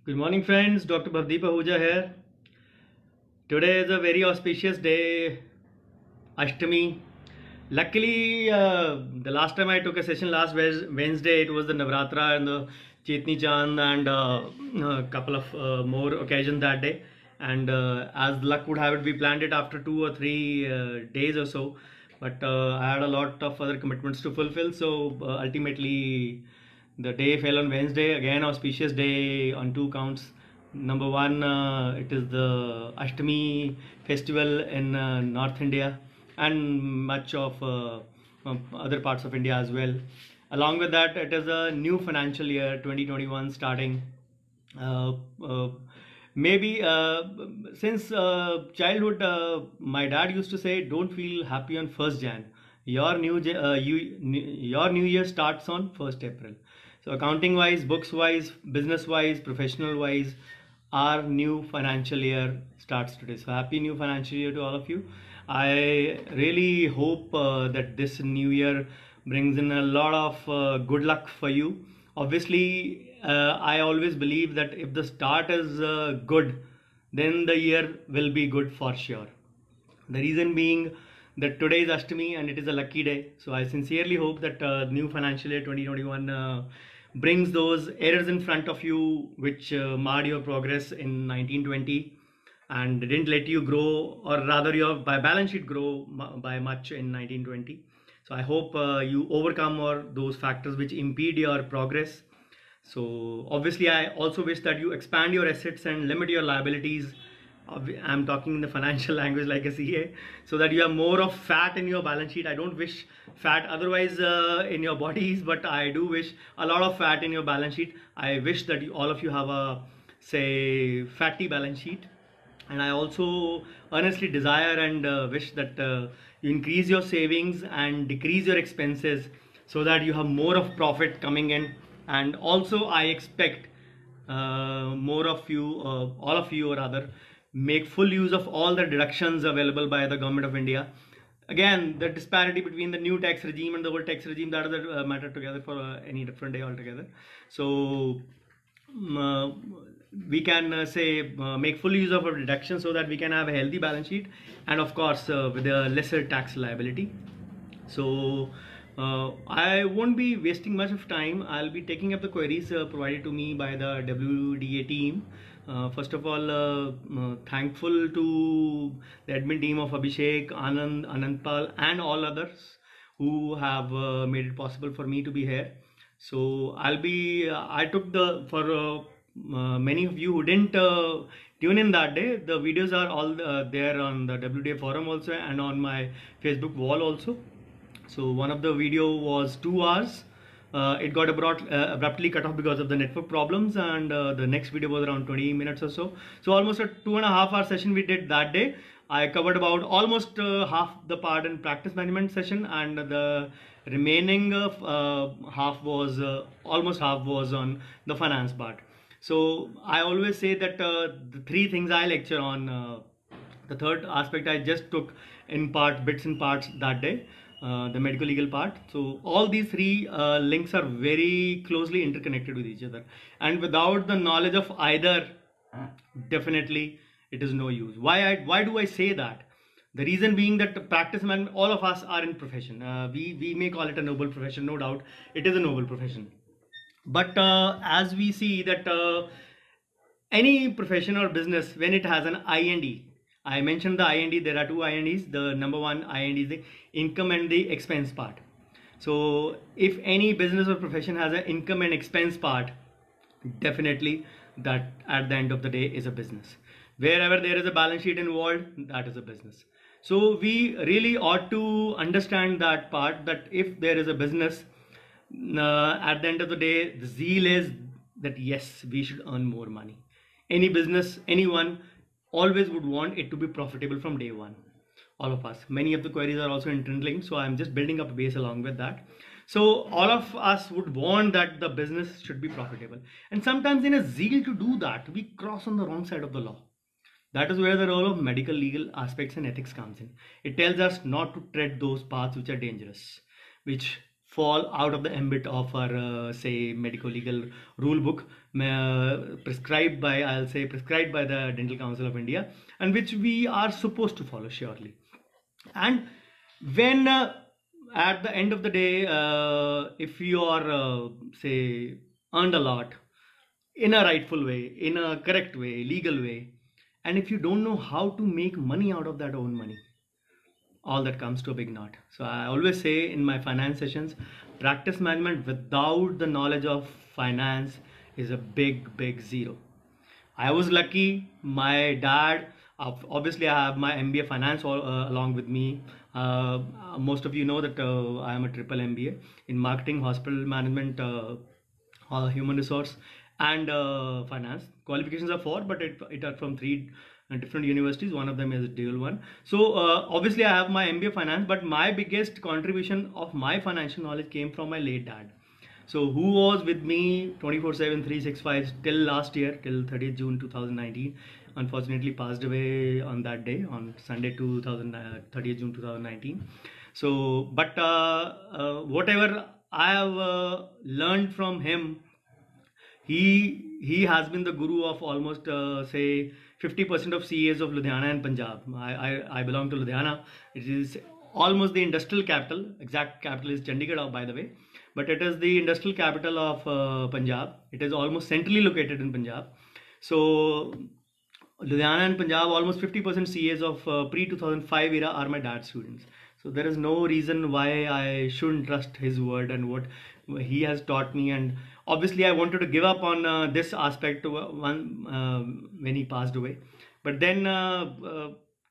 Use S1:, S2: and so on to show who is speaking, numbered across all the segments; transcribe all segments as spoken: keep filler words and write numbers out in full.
S1: Good morning, friends. Doctor Bhavdeep Ahuja here. Today is a very auspicious day, Ashtami. Luckily, uh, the last time I took a session last Wednesday, it was the Navratra and the Chetni Chand and uh, a couple of uh, more occasions that day. And uh, as luck would have it, we planned it after two or three uh, days or so. But uh, I had a lot of other commitments to fulfill. So uh, ultimately, the day fell on Wednesday. Again, auspicious day on two counts. Number one, uh, it is the Ashtami festival in uh, North India and much of uh, other parts of India as well. Along with that, it is a new financial year twenty twenty-one starting. Uh, uh, maybe uh, since uh, childhood, uh, my dad used to say, "Don't feel happy on first Jan. Your new uh, you, your new year starts on first April." So accounting wise, books wise, business wise, professional wise, our new financial year starts today. So happy new financial year to all of you. I really hope uh, that this new year brings in a lot of uh, good luck for you. Obviously, uh, I always believe that if the start is uh, good, then the year will be good for sure. The reason being that today is Ashtami and it is a lucky day. So I sincerely hope that uh, new financial year twenty twenty-one uh, brings those errors in front of you which uh, marred your progress in nineteen twenty and didn't let you grow, or rather your by balance sheet grow by much in nineteen twenty. So I hope uh, you overcome or those factors which impede your progress. So obviously I also wish that you expand your assets and limit your liabilities. I'm talking in the financial language like a C A, so that you have more of fat in your balance sheet. I don't wish fat otherwise uh, in your bodies, but I do wish a lot of fat in your balance sheet. I wish that you, all of you have a, say, fatty balance sheet. And I also earnestly desire and uh, wish that uh, you increase your savings and decrease your expenses so that you have more of profit coming in. And also I expect uh, more of you, uh, all of you or rather, make full use of all the deductions available by the government of India. Again, the disparity between the new tax regime and the old tax regime, that is a uh, matter together for uh, any different day altogether. So um, uh, we can uh, say uh, make full use of a deduction so that we can have a healthy balance sheet and of course uh, with a lesser tax liability. So uh, I won't be wasting much of time. I'll be taking up the queries uh, provided to me by the W D A team. Uh, first of all, uh, uh, thankful to the admin team of Abhishek, Anand, Anandpal and all others who have uh, made it possible for me to be here. So I'll be, uh, I took the, for uh, uh, many of you who didn't uh, tune in that day, the videos are all uh, there on the W D A forum also and on my Facebook wall also. So one of the video was two hours. Uh, it got abrupt, uh, abruptly cut off because of the network problems, and uh, the next video was around twenty minutes or so. So almost a two and a half hour session we did that day. I covered about almost uh, half the part in practice management session, and the remaining uh, uh, half was uh, almost half was on the finance part. So I always say that uh, the three things I lecture on, uh, the third aspect I just took in part, bits and parts that day. Uh, the medical legal part. So all these three uh, links are very closely interconnected with each other, and without the knowledge of either, definitely it is no use. Why I, why do I say that? The reason being that practice man, all of us are in profession. Uh, we we may call it a noble profession, no doubt it is a noble profession. But uh, as we see that uh, any profession or business, when it has an I N D, I mentioned the I N D, there are two I N Ds. The number one I N D is the income and the expense part. So if any business or profession has an income and expense part, definitely that at the end of the day is a business. Wherever there is a balance sheet involved, that is a business. So we really ought to understand that part, that if there is a business, uh, at the end of the day, the zeal is that yes, we should earn more money. Any business, anyone always would want it to be profitable from day one. All of us, many of the queries are also interlinked, so I'm just building up a base along with that. So all of us would want that the business should be profitable, and sometimes in a zeal to do that, we cross on the wrong side of the law. That is where the role of medical legal aspects and ethics comes in. It tells us not to tread those paths which are dangerous, which fall out of the ambit of our uh, say medico legal rule book uh, prescribed by, I'll say prescribed by the Dental Council of India, and which we are supposed to follow surely. And when uh, at the end of the day, uh, if you are uh, say earned a lot in a rightful way, in a correct way, legal way, and if you don't know how to make money out of that own money, all that comes to a big knot. So I always say in my finance sessions, practice management without the knowledge of finance is a big big zero. I was lucky, my dad, obviously I have my M B A finance all, uh, along with me. Uh, most of you know that uh, I am a triple M B A in marketing, hospital management, uh, uh, human resource, and uh, finance. Qualifications are four, but it, it are from three different universities. One of them is a dual one. So uh, obviously I have my M B A finance, but my biggest contribution of my financial knowledge came from my late dad. So who was with me twenty-four seven, three sixty-five till last year, till thirtieth June two thousand nineteen. Unfortunately passed away on that day, on Sunday thirtieth June two thousand nineteen. So but uh, uh, whatever I have uh, learned from him, he he has been the guru of almost uh, say fifty percent of C As of Ludhiana and Punjab. I, I, I belong to Ludhiana. It is almost the industrial capital. Exact capital is Chandigarh, by the way, but it is the industrial capital of uh, Punjab. It is almost centrally located in Punjab. So Ludhiana and Punjab, almost fifty percent C As of uh, pre two thousand five era are my dad's students. So there is no reason why I shouldn't trust his word and what he has taught me. And obviously I wanted to give up on uh, this aspect one uh, when he passed away, but then uh, uh,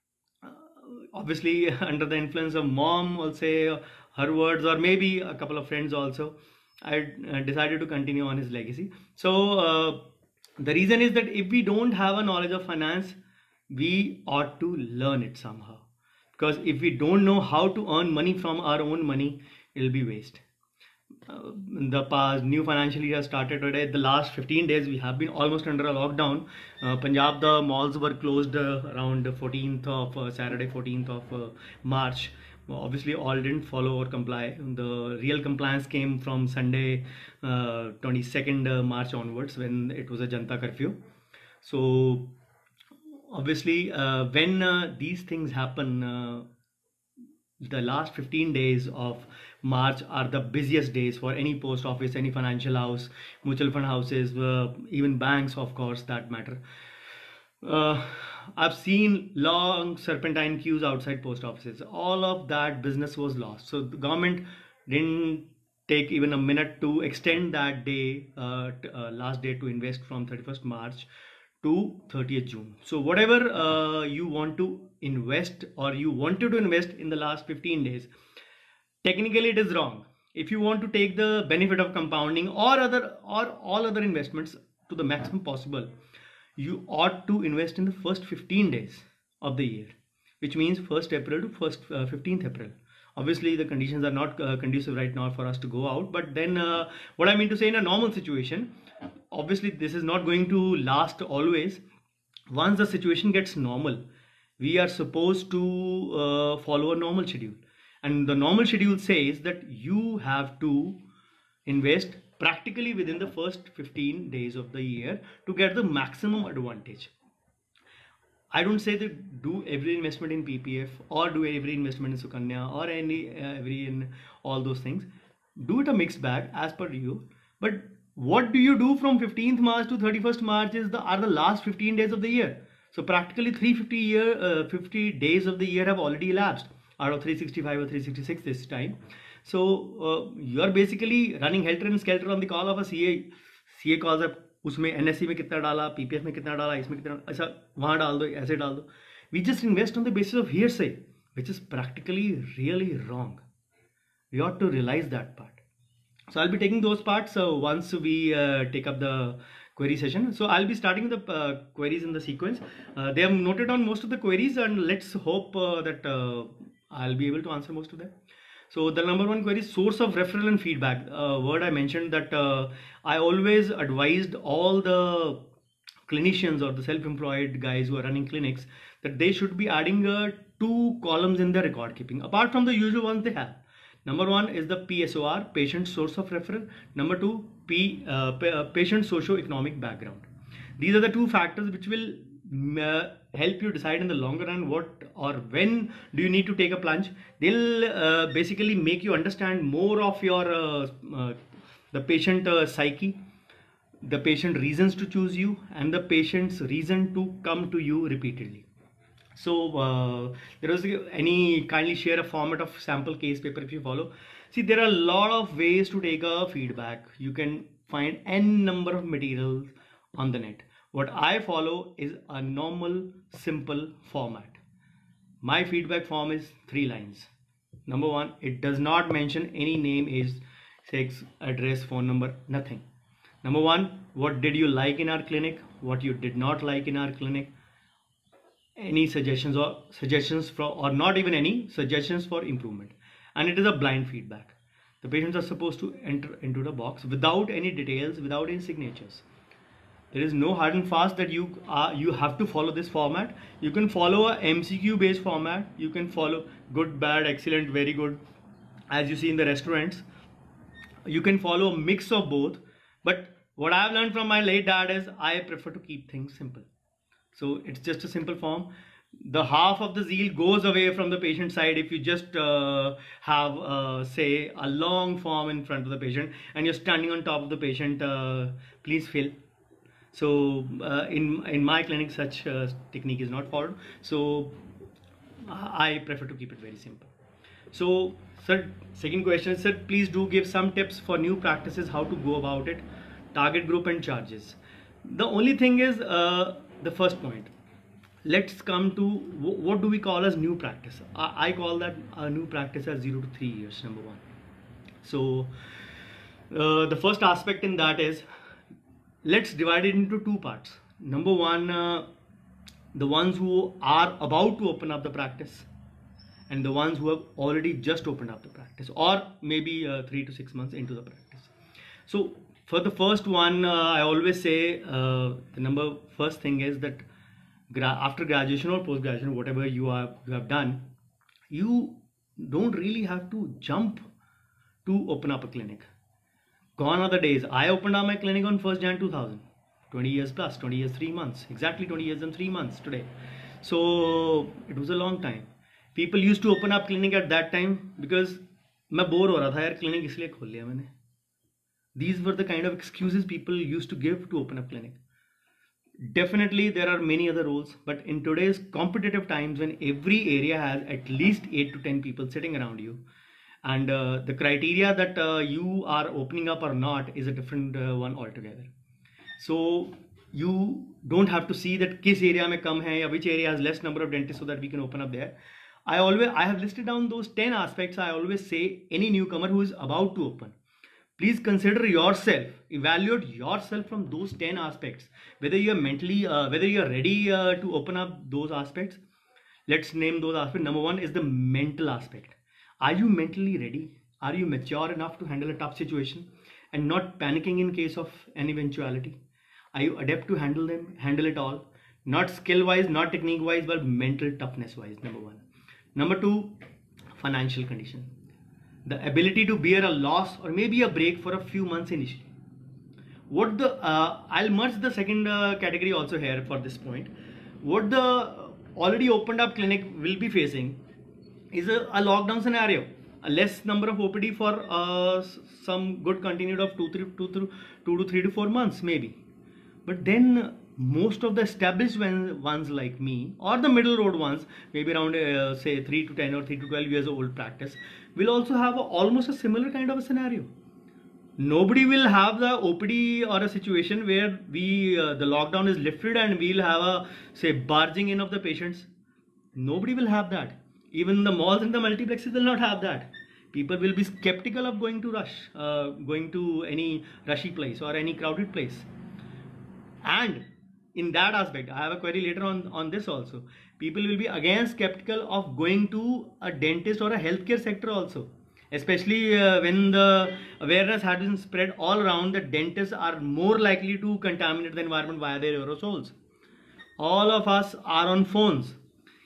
S1: obviously under the influence of mom, I'll say her words, or maybe a couple of friends also, I uh, decided to continue on his legacy. So uh, the reason is that if we don't have a knowledge of finance, we ought to learn it somehow, because if we don't know how to earn money from our own money, it'll be waste. Uh, the past new financial year started today. The last fifteen days we have been almost under a lockdown. uh, Punjab, the malls were closed uh, around fourteenth of uh, Saturday fourteenth of uh, March. Obviously all didn't follow or comply. The real compliance came from Sunday uh, twenty-second March onwards, when it was a Janta curfew. So obviously uh, when uh, these things happen, uh, the last fifteen days of March are the busiest days for any post office, any financial house, mutual fund houses, uh, even banks, of course, that matter. Uh, I've seen long serpentine queues outside post offices. All of that business was lost. So the government didn't take even a minute to extend that day, uh, uh, last day to invest from thirty-first March to thirtieth June. So whatever uh, you want to invest or you wanted to invest in the last fifteen days, technically it is wrong. If you want to take the benefit of compounding or other or all other investments to the maximum possible, you ought to invest in the first fifteen days of the year, which means first April to first uh, fifteenth April. Obviously the conditions are not uh, conducive right now for us to go out, but then uh, what I mean to say, in a normal situation, obviously this is not going to last always. Once the situation gets normal, we are supposed to uh, follow a normal schedule, and the normal schedule says that you have to invest practically within the first fifteen days of the year to get the maximum advantage. I don't say that do every investment in P P F or do every investment in Sukanya or any uh, every in all those things. Do it a mixed bag as per you. But what do you do from fifteenth March to thirty-first March is the are the last fifteen days of the year. So practically three hundred fifty year uh, fifty days of the year have already elapsed out of three hundred sixty-five or three hundred sixty-six this time. So uh, you are basically running helter and skelter on the call of a C A. C A calls up, उसमें N S C में कितना डाला, P P F में कितना डाला, इसमें कितना, ऐसा वहाँ डाल दो, ऐसे डाल दो. We just invest on the basis of hearsay, which is practically really wrong. We ought to realize that part. So I'll be taking those parts uh, once we uh, take up the query session. So I'll be starting with the uh, queries in the sequence. Uh, they have noted on most of the queries, and let's hope uh, that uh, I'll be able to answer most of them. So the number one query is source of referral and feedback. Uh, word I mentioned that uh, I always advised all the clinicians or the self-employed guys who are running clinics that they should be adding uh, two columns in their record keeping apart from the usual ones they have. Number one is the P S O R, patient source of referral. Number two, P, uh, uh, patient socio-economic background. These are the two factors which will uh, help you decide in the longer run what or when do you need to take a plunge. They'll uh, basically make you understand more of your uh, uh, the patient uh, psyche, the patient reasons to choose you, and the patient's reason to come to you repeatedly. So uh, there was any kindly share a format of sample case paper if you follow. See, there are a lot of ways to take a feedback. You can find n number of materials on the net. What I follow is a normal simple format. My feedback form is three lines. Number one, it does not mention any name, age, sex, address, phone number, nothing. Number one, what did you like in our clinic? What you did not like in our clinic? Any suggestions or suggestions for, or not even any suggestions for improvement. And it is a blind feedback. The patients are supposed to enter into the box without any details, without any signatures. There is no hard and fast that you are you have to follow this format. You can follow a M C Q based format. You can follow good, bad, excellent, very good, as you see in the restaurants. You can follow a mix of both. But what I have learned from my late dad is I prefer to keep things simple. So it's just a simple form. The half of the zeal goes away from the patient side if you just uh, have uh, say a long form in front of the patient and you're standing on top of the patient, uh, please fill. So uh, in in my clinic such uh, technique is not followed, so I prefer to keep it very simple. So sir, second question is, sir, please do give some tips for new practices, how to go about it, target group and charges. The only thing is uh, the first point. Let's come to what do we call as new practice. I, I call that a new practice as zero to three years, number one. So uh, the first aspect in that is, let's divide it into two parts. Number one, uh, the ones who are about to open up the practice and the ones who have already just opened up the practice, or maybe uh, three to six months into the practice. So for the first one, uh, I always say uh, the number first thing is that gra after graduation or post graduation, whatever you are you have done, you don't really have to jump to open up a clinic. Gone are the days. I opened up my clinic on first January two thousand, twenty years plus, twenty years, three months, exactly twenty years and three months today. So it was a long time. People used to open up clinic at that time because मैं bore हो रहा था यार, clinic इसलिए खोल लिया मैंने. These were the kind of excuses people used to give to open up clinic. Definitely there are many other roles, but in today's competitive times when every area has at least eight to ten people sitting around you, and uh, the criteria that uh, you are opening up or not is a different uh, one altogether. So you don't have to see that किस area में कम है या which area has less number of dentists so that we can open up there. I always I have listed down those ten aspects. I always say any newcomer who is about to open, please consider yourself, evaluate yourself from those ten aspects, whether you are mentally, uh, whether you are ready uh, to open up those aspects. Let's name those aspects. Number one is the mental aspect. Are you mentally ready? Are you mature enough to handle a tough situation and not panicking in case of an eventuality? Are you adept to handle them, handle it all? Not skill wise, not technique wise, but mental toughness wise, number one. Number two, financial condition. The ability to bear a loss or maybe a break for a few months initially. What the, uh, I'll merge the second uh, category also here for this point. What the already opened up clinic will be facing is a, a lockdown scenario. A less number of O P D for uh, some good continued of two, three, two, three, two to three to four months maybe. But then most of the established ones like me or the middle road ones, maybe around uh, say three to ten or three to twelve years old practice, will also have a, almost a similar kind of a scenario. Nobody will have the O P D or a situation where we uh, the lockdown is lifted and we'll have a say barging in of the patients. Nobody will have that. Even the malls and the multiplexes will not have that. People will be skeptical of going to rush, uh, going to any rushy place or any crowded place. And in that aspect, I have a query later on on this also. People will be again skeptical of going to a dentist or a healthcare sector also, especially uh, when the awareness has been spread all around that dentists are more likely to contaminate the environment via their aerosols. All of us are on phones.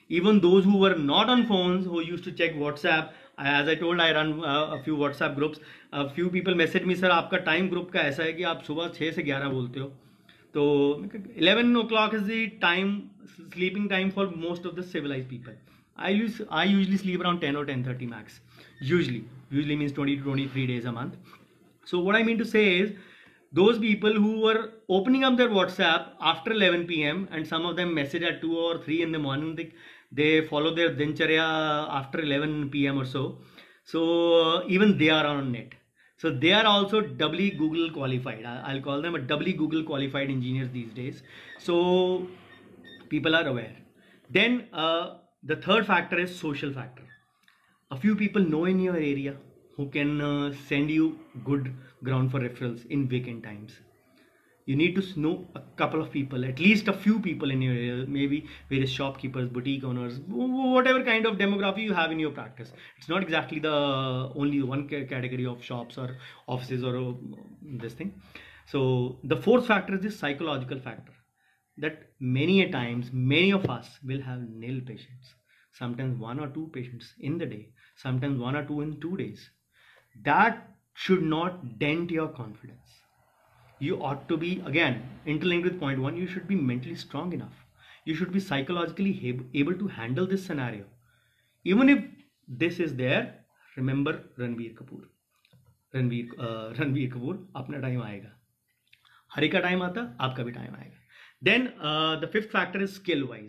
S1: Even those who were not on phones, who used to check WhatsApp, as I told, I run uh, a few WhatsApp groups. A few people message me, sir, आपका time group का ऐसा है कि आप सुबह छः से ग्यारह बोलते हो. तो eleven o'clock is the time, sleeping time for most of the civilized people. I use I usually sleep around ten or ten thirty max. Usually, usually means twenty to twenty-three days a month. So what I mean to say is, those people who were opening up their WhatsApp after eleven p m and some of them message at two or three in the morning, they, they follow their dincharya after eleven p m or so. So uh, even they are on net. So they are also doubly Google qualified. I'll call them a doubly Google qualified engineers these days. So people are aware. Then uh, the third factor is social factor. A few people know in your area who can uh, send you good ground for referrals in weekend times. You need to know a couple of people, at least a few people in your area, maybe various shopkeepers, boutique owners, whatever kind of demography you have in your practice. It's not exactly the only one category of shops or offices or uh, this thing. So the fourth factor is the psychological factor, that many a times, many of us will have nil patients, sometimes one or two patients in the day, sometimes one or two in two days. That should not dent your confidence. You ought to be, again, interlinked with point one, you should be mentally strong enough. You should be psychologically able to handle this scenario. Even if this is there, remember Ranbir Kapoor. Ranbir, uh, Ranbir Kapoor, apna time aayega. Hari ka time aata, aapka bhi time aayega. Then uh, the fifth factor is skill wise.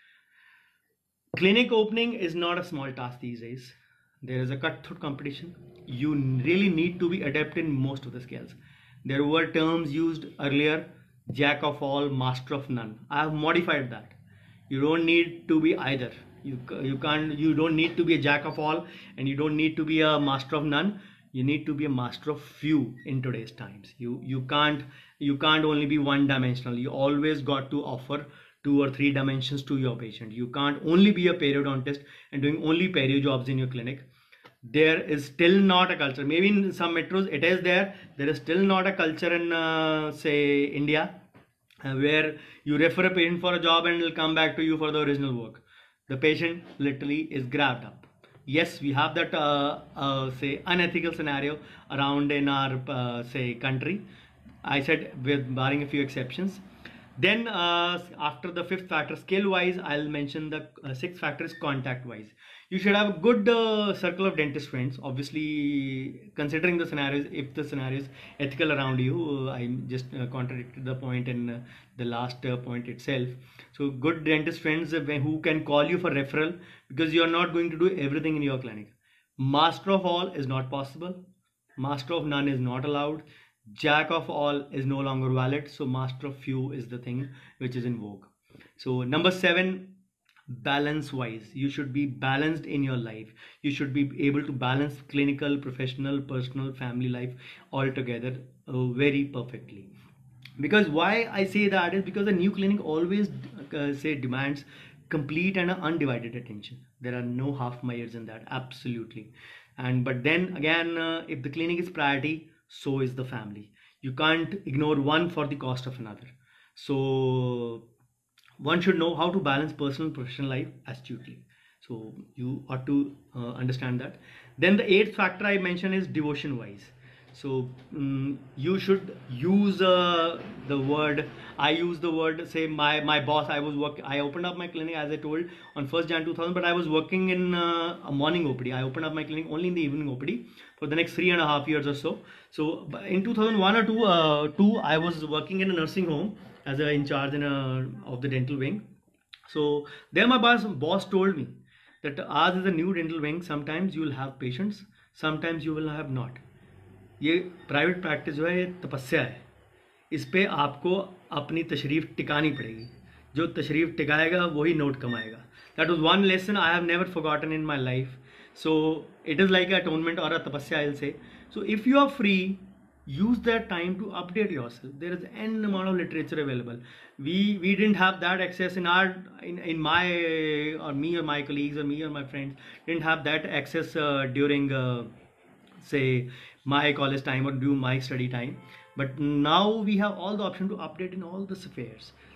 S1: Clinic opening is not a small task these days. There is a cutthroat competition. You really need to be adept in most of the skills. There were terms used earlier, jack of all, master of none. I have modified that. You don't need to be either. You, you can't, you don't need to be a jack of all and you don't need to be a master of none. You need to be a master of few in today's times. You, you can't, you can't only be one dimensional. You always got to offer two or three dimensions to your patient. You can't only be a periodontist and doing only perio jobs in your clinic. There is still not a culture. Maybe in some metros it is there. There is still not a culture in uh, say India uh, where you refer a patient for a job and will come back to you for the original work. The patient literally is grabbed up. Yes, we have that uh, uh, say unethical scenario around in our uh, say country. I said with barring a few exceptions. Then uh, after the fifth factor, skill wise, I'll mention the uh, sixth factor is contact wise. You should have a good uh, circle of dentist friends. Obviously, considering the scenarios, if the scenario is ethical around you, uh, I just uh, contradicted the point in uh, the last uh, point itself. So good dentist friends uh, who can call you for referral, because you are not going to do everything in your clinic. Master of all is not possible. Master of none is not allowed. Jack of all is no longer valid. So master of few is the thing which is in vogue. So number seven, balance wise, you should be balanced in your life. You should be able to balance clinical, professional, personal, family life all together uh, very perfectly. Because why I say that is because a new clinic always uh, say demands complete and undivided attention. There are no half measures in that, absolutely. And but then again, uh, if the clinic is priority, so is the family. You can't ignore one for the cost of another. So one should know how to balance personal and professional life astutely. So you ought to uh, understand that. Then the eighth factor I mentioned is devotion wise. So um, you should use uh, the word, I use the word, say my, my boss, I was work, I opened up my clinic as I told on first January two thousand, but I was working in uh, a morning O P D. I opened up my clinic only in the evening O P D for the next three and a half years or so. So in two thousand one or two, uh, two I was working in a nursing home as a in charge in a, of the dental wing. So there my boss, boss told me that as is a new dental wing, sometimes you will have patients, sometimes you will have not. ये private practice जो है ये तपस्या है, इस पे आपको अपनी तशरीफ़ टिकानी पड़ेगी. जो तशरीफ़ टिकाएगा वही नोट कमाएगा. That was one lesson I have never forgotten in my life. So it is like atonement or a तपस्या I will say. So if you are free, use that time to update yourself. There is n amount of literature available. We we didn't have that access in our in, in my or me or my colleagues or me or my friends didn't have that access uh, during uh, say my college time or during my study time. But now we have all the option to update in all the spheres.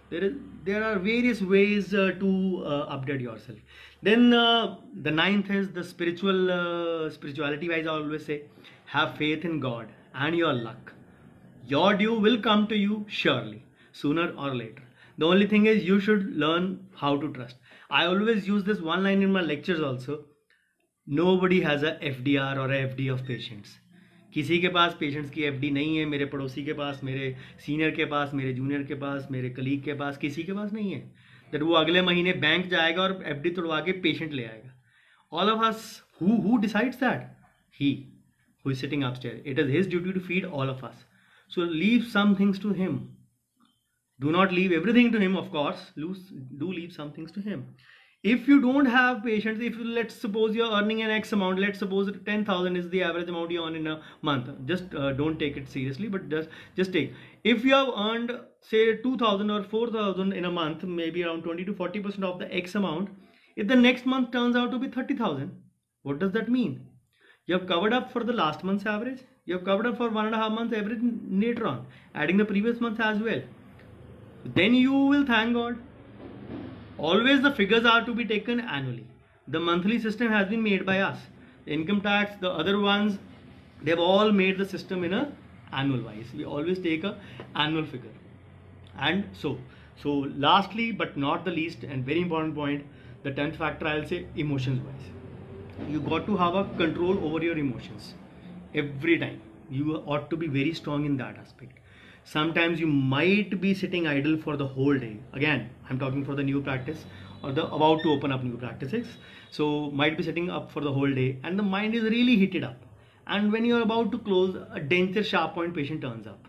S1: There is there are various ways uh, to uh, update yourself. Then uh, the ninth is the spiritual uh, spirituality wise. I always say, have faith in God and your luck. Your due will come to you surely, sooner or later. The only thing is you should learn how to trust. I always use this one line in my lectures also. Nobody has a F D R or a F D of patients. किसी के पास patients की FD नहीं है. मेरे पड़ोसी के पास, मेरे senior के पास, मेरे जूनियर के पास, मेरे कलीग के पास, किसी के पास नहीं है. दैट वो अगले महीने बैंक जाएगा और एफडी तोड़वा के पेशेंट ले आएगा. All of us, who who decides that? He who is sitting upstair. It is his duty to feed all of us. So leave some things to him. Do not leave everything to him, of course. Do leave some things to him. If you don't have patience, if let's suppose you're earning an X amount, let's suppose ten thousand is the average amount you earn in a month. Just uh, don't take it seriously, but just just take. If you have earned say two thousand or four thousand in a month, maybe around twenty to forty percent of the X amount, if the next month turns out to be thirty thousand, what does that mean? You have covered up for the last month's average. You have covered up for one and a half months average later on, adding the previous month as well. Then you will thank God. Always the figures are to be taken annually. The monthly system has been made by us. The income tax, the other ones, they've all made the system in a annual wise. We always take a annual figure. And so, so lastly but not the least and very important point, the tenth factor I'll say, emotions wise. You got to have a control over your emotions every time. You ought to be very strong in that aspect. Sometimes you might be sitting idle for the whole day. Again, I'm talking for the new practice or the about to open up new practices. So might be sitting up for the whole day and the mind is really heated up. And when you're about to close, a denture sharp point patient turns up.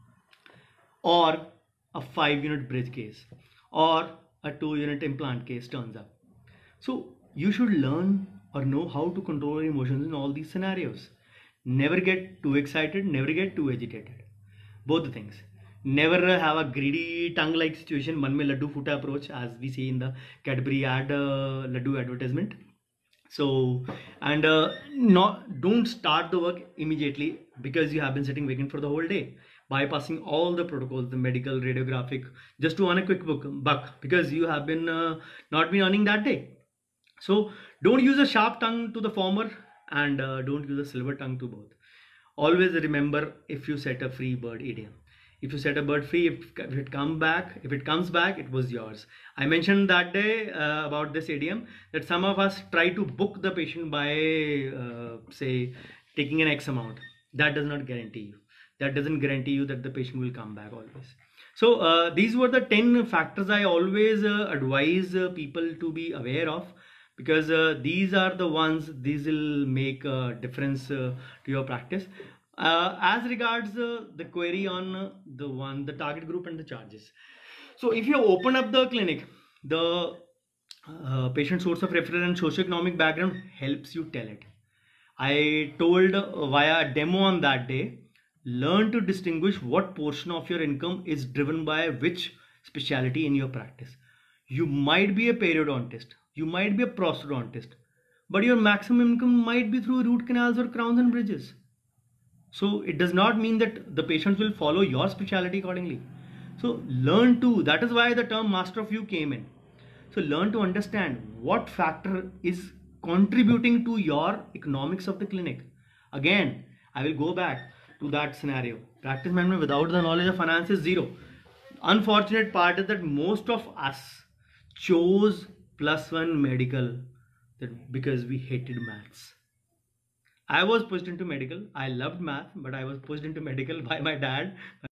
S1: Or a five unit bridge case or a two unit implant case turns up. So you should learn or know how to control your emotions in all these scenarios. Never get too excited, never get too agitated. Both the things. Never have a greedy tongue-like situation, man mein laddu futa approach, as we see in the Cadbury ad uh, laddu advertisement. So, and uh, not don't start the work immediately because you have been sitting vacant for the whole day, bypassing all the protocols, the medical, radiographic, just to earn a quick book, buck because you have been uh, not been earning that day. So, don't use a sharp tongue to the former and uh, don't use a silver tongue to both. Always remember, if you set a free bird idiom. If you set a bird free, if, if it come back, if it comes back, it was yours. I mentioned that day uh, about this idiom that some of us try to book the patient by uh, say taking an X amount. That does not guarantee you. That doesn't guarantee you that the patient will come back always. So uh, these were the ten factors I always uh, advise uh, people to be aware of, because uh, these are the ones, these will make a difference uh, to your practice. Uh, as regards uh, the query on uh, the one, the target group and the charges. So if you open up the clinic, the uh, patient source of referral and socioeconomic background helps you tell it. I told uh, via a demo on that day, learn to distinguish what portion of your income is driven by which specialty in your practice. You might be a periodontist. You might be a prosthodontist, but your maximum income might be through root canals or crowns and bridges. So it does not mean that the patients will follow your specialty accordingly. So learn to, that is why the term master of you came in. So learn to understand what factor is contributing to your economics of the clinic. Again, I will go back to that scenario. Practice management without the knowledge of finance is zero. Unfortunate part is that most of us chose plus one medical that because we hated maths. I was pushed into medical. I loved math, but I was pushed into medical by my dad.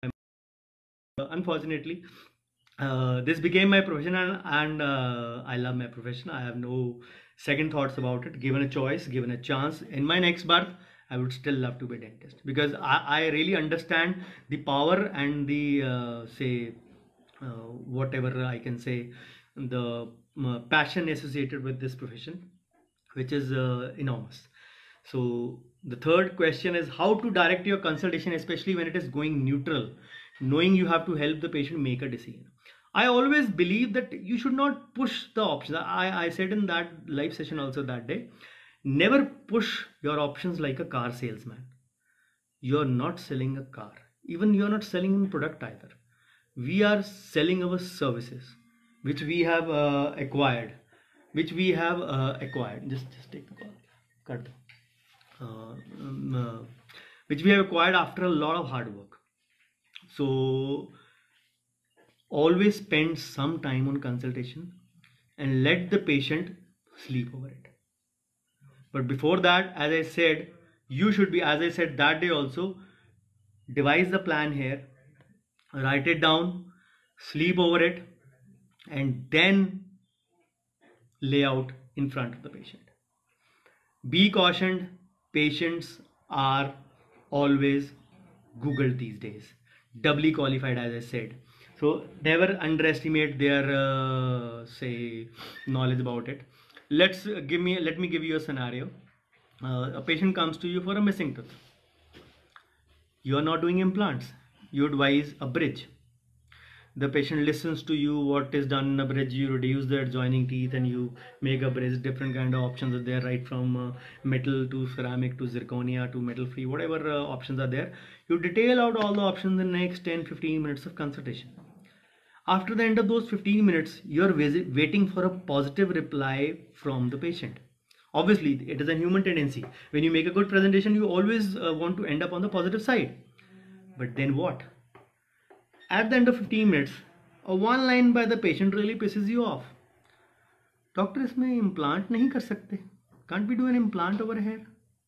S1: Unfortunately, uh, this became my profession, and, and uh, I love my profession. I have no second thoughts about it. Given a choice, given a chance, in my next birth, I would still love to be a dentist, because I, I really understand the power and the uh, say uh, whatever I can say, the uh, passion associated with this profession, which is uh, enormous. So the third question is how to direct your consultation, especially when it is going neutral, knowing you have to help the patient make a decision. I always believe that you should not push the options. I, I said in that live session also that day, never push your options like a car salesman. You're not selling a car. Even you're not selling a product either. we are selling our services which we have uh, acquired which we have uh, acquired just just take the call cut uh, um, uh, which we have acquired after a lot of hard work. So always spend some time on consultation and let the patient sleep over it. But before that, as I said, you should be, as I said that day also, devise the plan here, write it down, sleep over it, and then lay out in front of the patient. Be cautioned, patients are always Googled these days, doubly qualified, as I said. So never underestimate their uh, say knowledge about it. Let's uh, give me let me give you a scenario. Uh, a patient comes to you for a missing tooth. You are not doing implants. You advise a bridge. The patient listens to you, what is done in a bridge, you reduce the adjoining teeth and you make a bridge. Different kind of options are there, right from uh, metal to ceramic to zirconia to metal free, whatever uh, options are there. You detail out all the options in the next ten to fifteen minutes of consultation. After the end of those fifteen minutes, you are waiting for a positive reply from the patient. Obviously, it is a human tendency. When you make a good presentation, you always uh, want to end up on the positive side. But then what? At the end of fifteen minutes, a one line by the patient really pisses you off. Doctor, इसमें implant नहीं कर सकते. Can't we do an implant over here?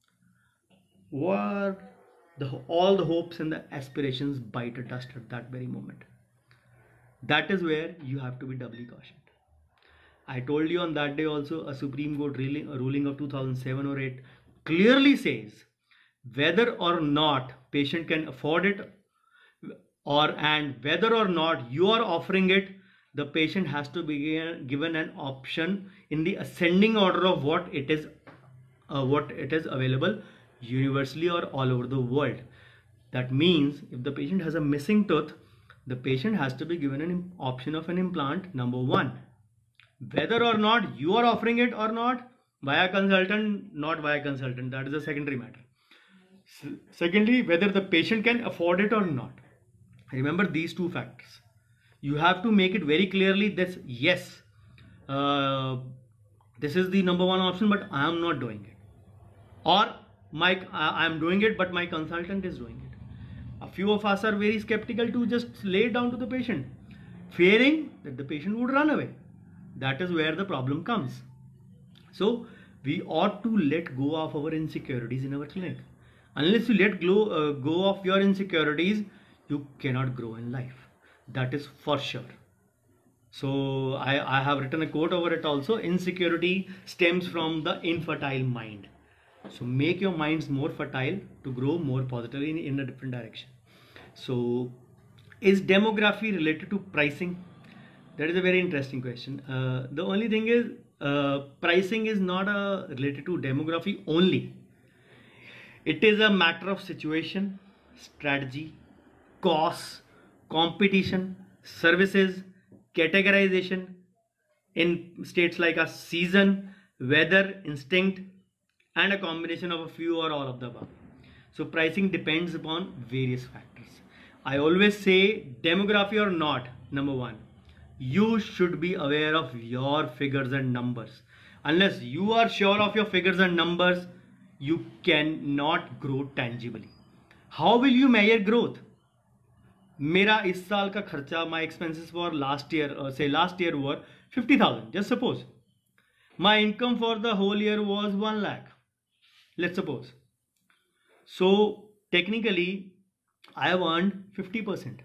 S1: What? The, all the hopes and the aspirations bite a dust at that very moment. That is where you have to be doubly cautioned. I told you on that day also, a Supreme Court ruling, a ruling of two thousand seven or eight clearly says whether or not patient can afford it, or and whether or not you are offering it, the patient has to be given an option in the ascending order of what it is, uh, what it is available universally or all over the world. That means if the patient has a missing tooth, the patient has to be given an option of an implant, number one. Whether or not you are offering it or not, via consultant, not via consultant, that is a secondary matter. Secondly, whether the patient can afford it or not. Remember these two factors. You have to make it very clearly that yes, uh, this is the number one option, but I am not doing it. Or my, I am doing it, but my consultant is doing it. A few of us are very skeptical to just lay it down to the patient, fearing that the patient would run away. That is where the problem comes. So we ought to let go of our insecurities in our clinic. Unless you let go, uh, go of your insecurities, you cannot grow in life. That is for sure. So I, I have written a quote over it also. Insecurity stems from the infertile mind. So make your minds more fertile to grow more positively in, in a different direction. So is demography related to pricing? That is a very interesting question. Uh, the only thing is uh, pricing is not uh, related to demography only. It is a matter of situation, strategy, costs, competition, services, categorization in states like a season, weather, instinct, and a combination of a few or all of the above. So pricing depends upon various factors. I always say demography or not, number one, you should be aware of your figures and numbers. Unless you are sure of your figures and numbers, you cannot grow tangibly. How will you measure growth? मेरा इस साल का खर्चा, my expenses for last year, uh, say last year were fifty thousand, just suppose. My income for the whole year was one lakh, let's suppose. So technically I have earned fifty percent.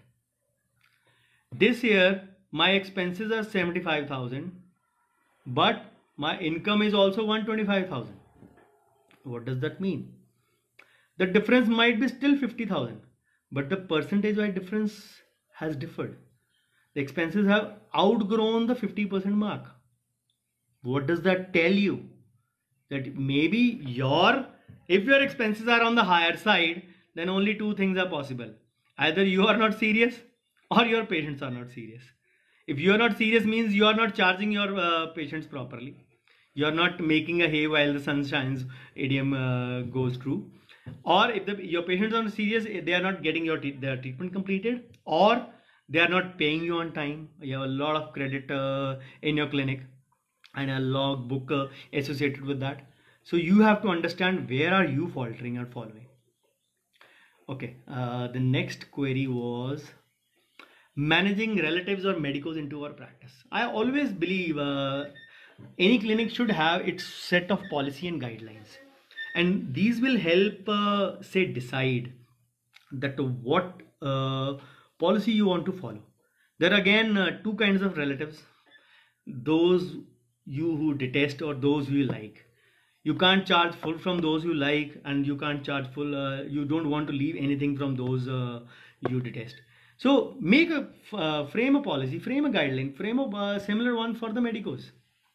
S1: This year my expenses are seventy-five thousand, but my income is also one hundred twenty-five thousand. What does that mean? The difference might be still fifty thousand, but the percentage wise difference has differed. The expenses have outgrown the fifty percent mark. What does that tell you? That maybe your, if your expenses are on the higher side, then only two things are possible. Either you are not serious or your patients are not serious. If you are not serious means you are not charging your uh, patients properly. You are not making a hay while the sun shines, idiom uh, goes true. Or if the, your patients are not serious, they are not getting your their treatment completed, or they are not paying you on time. You have a lot of credit uh, in your clinic and a log book uh, associated with that. So you have to understand where are you faltering or following. Okay, uh, the next query was managing relatives or medicos into our practice. I always believe uh, any clinic should have its set of policy and guidelines, and these will help uh, say decide that what uh, policy you want to follow. There are again uh, two kinds of relatives: those you who detest or those who you like. You can't charge full from those you like, and you can't charge full uh, you don't want to leave anything from those uh, you detest. So make a uh, frame a policy, frame a guideline, frame a uh, similar one for the medicos.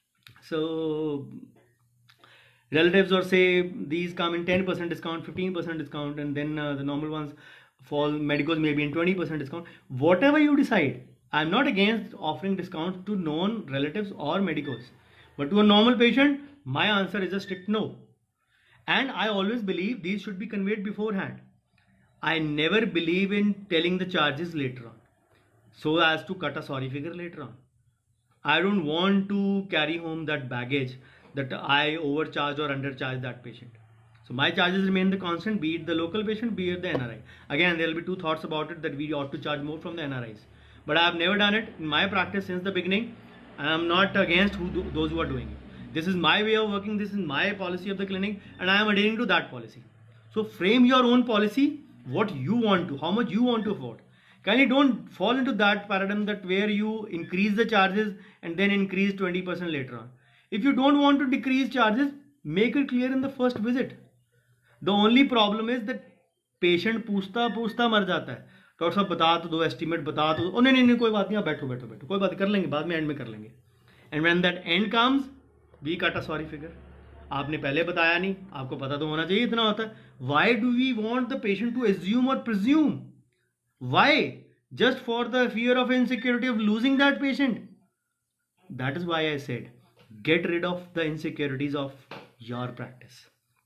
S1: So relatives, or say these come in ten percent discount, fifteen percent discount, and then uh, the normal ones for medicos maybe in twenty percent discount. Whatever you decide, I'm not against offering discounts to known relatives or medicos, but to a normal patient, my answer is a strict no. And I always believe these should be conveyed beforehand. I never believe in telling the charges later on, so as to cut a sorry figure later on. I don't want to carry home that baggage that I overcharge or undercharge that patient. So my charges remain the constant, be it the local patient, be it the N R I. Again, there will be two thoughts about it, that we ought to charge more from the N R Is. But I have never done it in my practice since the beginning. I am not against who do, those who are doing it. This is my way of working, this is my policy of the clinic, and I am adhering to that policy. So frame your own policy, what you want to, how much you want to afford. Kindly don't fall into that paradigm that where you increase the charges and then increase twenty percent later on. If you don't want to decrease charges, make it clear in the first visit. The only problem is that patient पूछता पूछता मर जाता है, doctor साहब बता तो दो, estimate बता तो दो, नहीं नहीं नहीं कोई बात नहीं, आप बैठो बैठो बैठो, कोई बात कर लेंगे, बाद में एंड में कर लेंगे. And when that end comes, we cut a sorry figure. आपने पहले बताया नहीं, आपको पता तो होना चाहिए इतना होता है. Why do we want the patient to assume or presume? Why? Just for the fear of insecurity of losing that patient. That is why I said, get rid of the insecurities of your practice,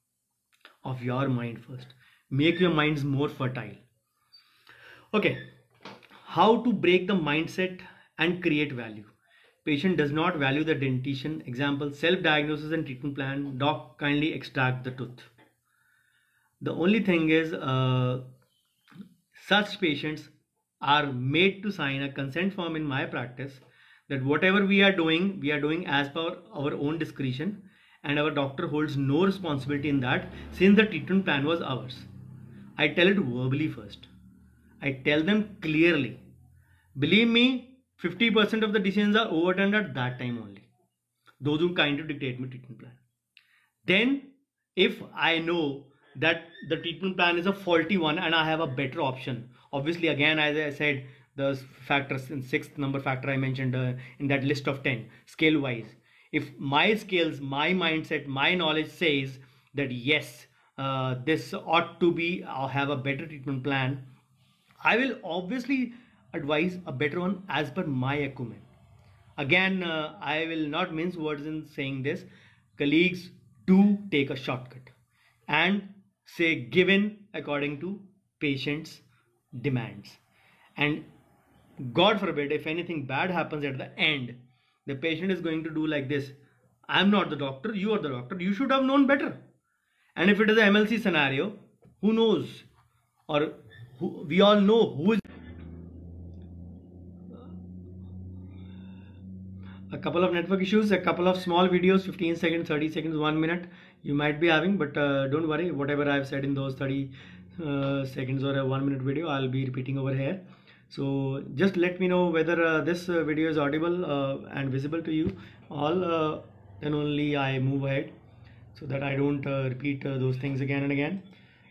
S1: of your mind first. Make your minds more fertile. Okay, how to break the mindset and create value. Patient does not value the dentition. Example, self-diagnosis and treatment plan. Doc, kindly extract the tooth. The only thing is, uh, such patients are made to sign a consent form in my practice that whatever we are doing, we are doing as per our own discretion, and our doctor holds no responsibility in that, since the treatment plan was ours. I tell it verbally first. I tell them clearly. Believe me, fifty percent of the decisions are overturned at that time only. Those who kind of dictate my treatment plan. Then, if I know that the treatment plan is a faulty one and I have a better option, obviously, again, as I said, the factors in sixth number factor I mentioned uh, in that list of ten, scale wise, if my scales, my mindset, my knowledge says that yes, uh, this ought to be, I'll have a better treatment plan, I will obviously advise a better one as per my acumen. Again, uh, I will not mince words in saying this. Colleagues, do take a shortcut and say given according to patient's demands. And God forbid, if anything bad happens at the end, the patient is going to do like this: I'm not the doctor, you are the doctor, you should have known better. And if it is an M L C scenario, who knows? Or who, we all know who is. A couple of network issues, a couple of small videos, fifteen seconds, thirty seconds, one minute you might be having, but uh, don't worry, whatever I've said in those thirty uh, seconds or a one minute video, I'll be repeating over here. So just let me know whether uh, this uh, video is audible uh, and visible to you all, uh, then only I move ahead, so that I don't uh, repeat uh, those things again and again.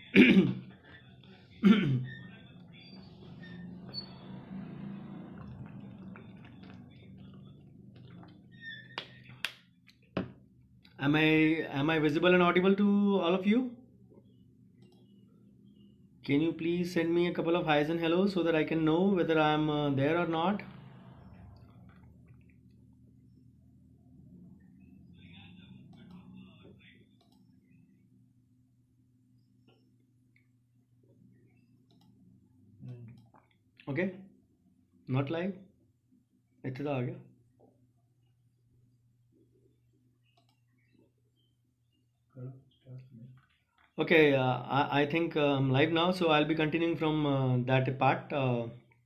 S1: Am I am I visible and audible to all of you? Can you please send me a couple of highs and hellos so that I can know whether I am uh, there or not? Okay. Not live? ਇੱਥੇ ਤਾਂ ਆ ਗਿਆ. Okay, uh, I, I think uh, I'm live now, so I'll be continuing from uh, that part. Uh,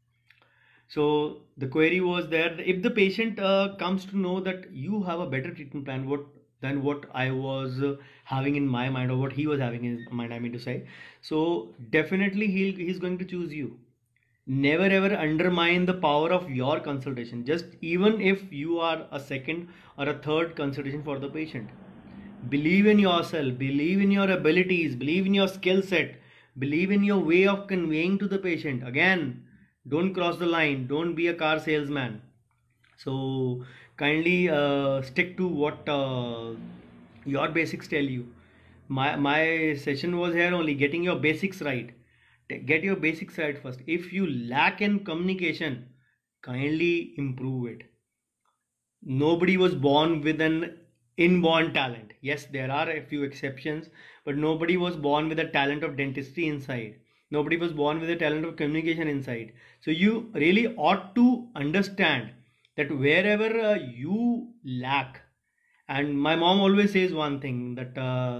S1: so the query was there, if the patient uh, comes to know that you have a better treatment plan what than what I was uh, having in my mind, or what he was having in his mind, I mean to say, so definitely he'll, he's going to choose you. Never ever undermine the power of your consultation, just even if you are a second or a third consultation for the patient. Believe in yourself, believe in your abilities, believe in your skill set, believe in your way of conveying to the patient. Again, don't cross the line, don't be a car salesman. So kindly uh, stick to what uh, your basics tell you. My, my session was here only getting your basics right. Get your basics right first. If you lack in communication, kindly improve it. Nobody was born with an inborn talent. Yes, there are a few exceptions, but nobody was born with a talent of dentistry inside. Nobody was born with a talent of communication inside. So you really ought to understand that wherever uh, you lack, and my mom always says one thing, that uh,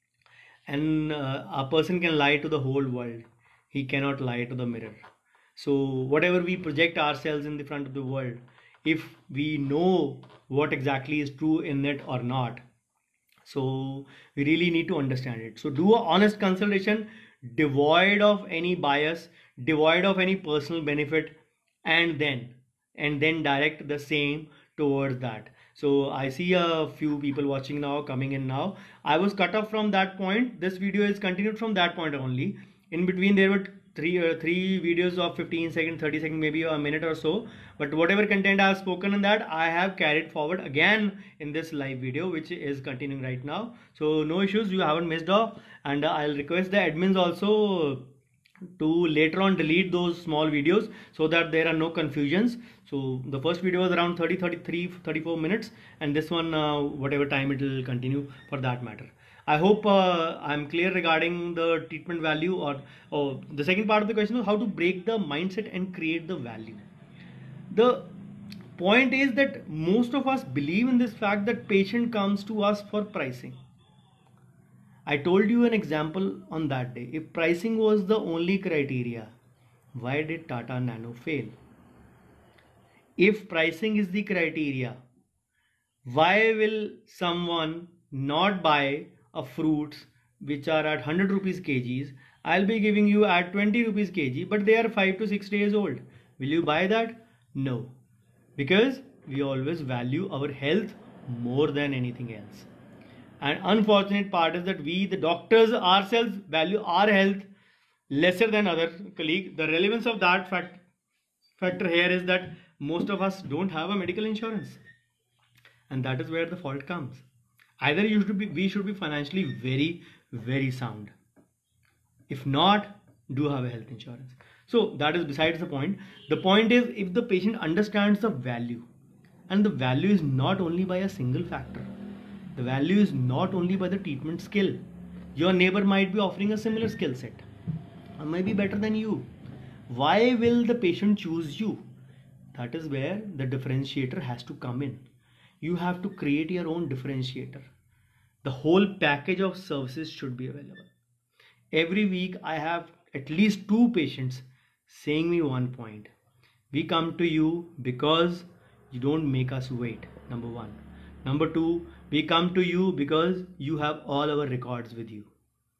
S1: and uh, a person can lie to the whole world, he cannot lie to the mirror. So whatever we project ourselves in the front of the world, if we know what exactly is true in it or not, so we really need to understand it. So do a honest consultation, devoid of any bias, devoid of any personal benefit, and then and then direct the same towards that. So I see a few people watching now, coming in now. I was cut off from that point. This video is continued from that point only. In between there were three uh, three videos of fifteen second, thirty second, maybe a minute or so, but whatever content I have spoken in that, I have carried forward again in this live video, which is continuing right now. So no issues, you haven't missed off, and uh, I'll request the admins also to later on delete those small videos so that there are no confusions. So the first video was around thirty, thirty-three, thirty-four minutes, and this one uh, whatever time it will continue for that matter. I hope uh, I'm clear regarding the treatment value, or oh, the second part of the question was how to break the mindset and create the value. The point is that most of us believe in this fact that patient comes to us for pricing. I told you an example on that day. If pricing was the only criteria, why did Tata Nano fail? If pricing is the criteria, why will someone not buy a fruits which are at one hundred rupees kgs? I'll be giving you at twenty rupees kg, but they are five to six days old. Will you buy that? No, because we always value our health more than anything else. And unfortunate part is that we, the doctors ourselves, value our health lesser than other colleague. The relevance of that fact factor here is that most of us don't have a medical insurance, and that is where the fault comes. Either you should be, we should be financially very, very sound. If not, do have a health insurance. So that is besides the point. The point is, if the patient understands the value, and the value is not only by a single factor. The value is not only by the treatment skill. Your neighbor might be offering a similar skill set, or maybe better than you. Why will the patient choose you? That is where the differentiator has to come in. You have to create your own differentiator. The whole package of services should be available. Every week I have at least two patients saying me one point. We come to you because you don't make us wait, number one. Number two, we come to you because you have all our records with you.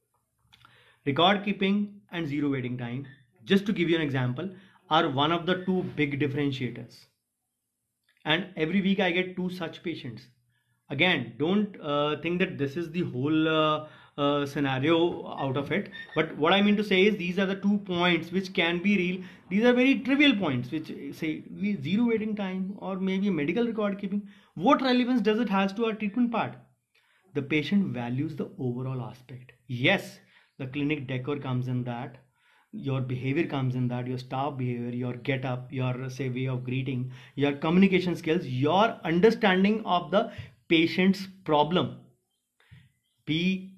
S1: Record keeping and zero waiting time, just to give you an example, are one of the two big differentiators. And every week I get two such patients. Again, don't uh, think that this is the whole uh, uh, scenario out of it. But what I mean to say is, these are the two points which can be real. These are very trivial points which say zero waiting time or maybe medical record keeping. What relevance does it has to our treatment part? The patient values the overall aspect. Yes, the clinic decor comes in that. Your behavior comes in that, your staff behavior, your get up, your say way of greeting, your communication skills, your understanding of the patient's problem. Be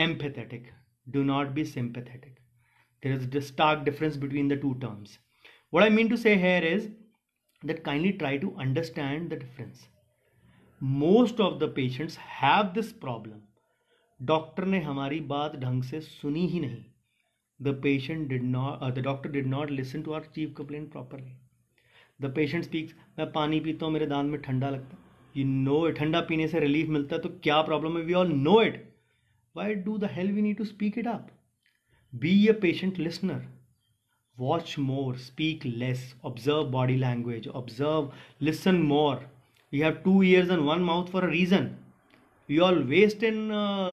S1: empathetic, do not be sympathetic. There is a stark difference between the two terms. What I mean to say here is that kindly try to understand the difference. Most of the patients have this problem. Doctor ने हमारी बात ढंग से सुनी ही नहीं. The patient did not, uh, the doctor did not listen to our chief complaint properly. The patient speaks, मैं पानी पीता हूँ, मेरे दांत में ठंडा लगता है. You know, ठंडा पीने से रिलीफ मिलता है, तो क्या प्रॉब्लम है? We all know it. Why do the hell we need to speak it up? Be a patient listener. Watch more, speak less, observe body language, observe, listen more. You have two ears and one mouth for a reason. You all waste in. Uh,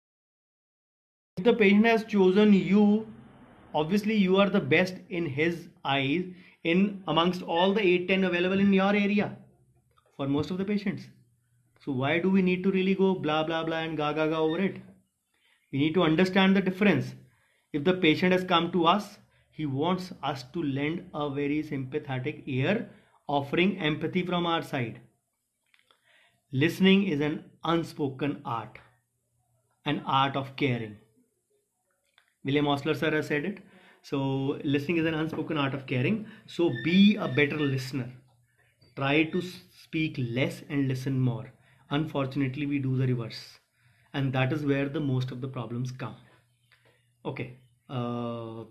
S1: if the patient has chosen you, obviously you are the best in his eyes in amongst all the eight ten available in your area for most of the patients. So why do we need to really go blah blah blah and ga ga ga over it? We need to understand the difference. If the patient has come to us, he wants us to lend a very sympathetic ear, offering empathy from our side. Listening is an unspoken art, an art of caring. William Osler sir has said it. So listening is an unspoken art of caring. So be a better listener. Try to speak less and listen more. Unfortunately, we do the reverse. And that is where the most of the problems come. Okay. Uh,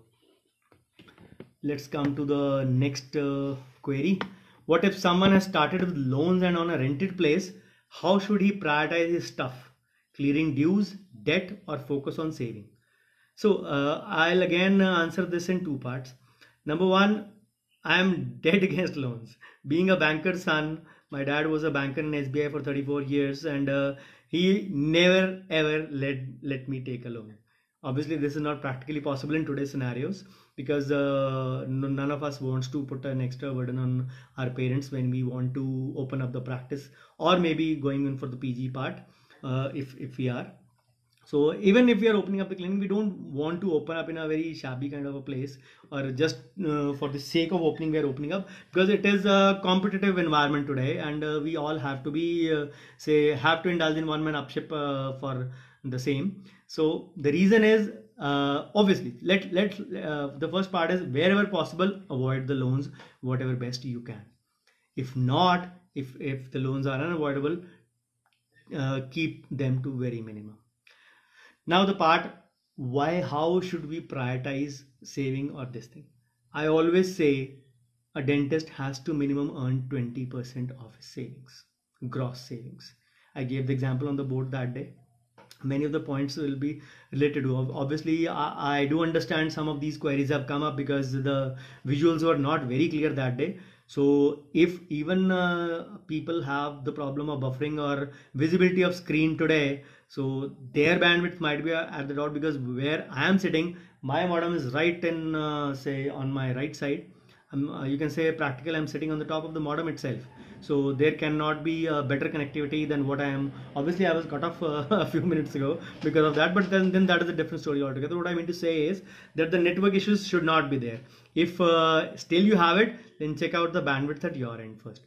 S1: let's come to the next uh, query. What if someone has started with loans and on a rented place? How should he prioritize his stuff? Clearing dues, debt, or focus on saving? So uh, I'll again uh, answer this in two parts. Number one, I am dead against loans. Being a banker's son, my dad was a banker in S B I for thirty-four years, and uh, he never ever let let me take a loan. Obviously, this is not practically possible in today's scenarios because uh, none of us wants to put an extra burden on our parents when we want to open up the practice, or maybe going in for the P G part uh, if if we are. So even if we are opening up the clinic, we don't want to open up in a very shabby kind of a place, or just uh, for the sake of opening, we are opening up because it is a competitive environment today, and uh, we all have to be uh, say have to indulge in one man upship uh, for the same. So the reason is uh, obviously let let uh, the first part is wherever possible avoid the loans whatever best you can. If not, if if the loans are unavoidable, uh, keep them to very minimum. Now the part why, how should we prioritize saving or this thing? I always say a dentist has to minimum earn twenty percent of his savings, gross savings. I gave the example on the board that day. Many of the points will be related to. Obviously, I, I do understand some of these queries have come up because the visuals were not very clear that day. So if even uh, people have the problem of buffering or visibility of screen today, so their bandwidth might be at the dot, because where I am sitting, my modem is right in uh, say on my right side. Um, uh, you can say practical, I'm sitting on the top of the modem itself. So there cannot be a better connectivity than what I am. Obviously, I was cut off uh, a few minutes ago because of that, but then, then that is a different story altogether. What I mean to say is that the network issues should not be there. If uh, still you have it, then check out the bandwidth at your end first.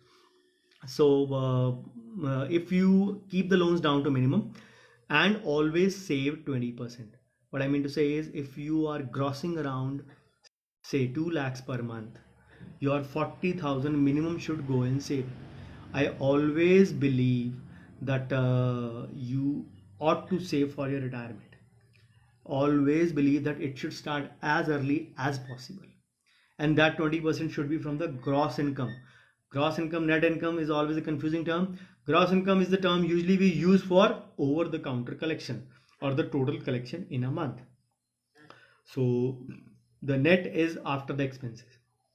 S1: So uh, uh, if you keep the loans down to minimum and always save twenty percent. What I mean to say is if you are grossing around say two lakhs per month, your forty thousand minimum should go in saving. I always believe that uh, you ought to save for your retirement. Always believe that it should start as early as possible. And that twenty percent should be from the gross income. Gross income, net income is always a confusing term. Gross income is the term usually we use for over the counter collection or the total collection in a month. So the net is after the expenses.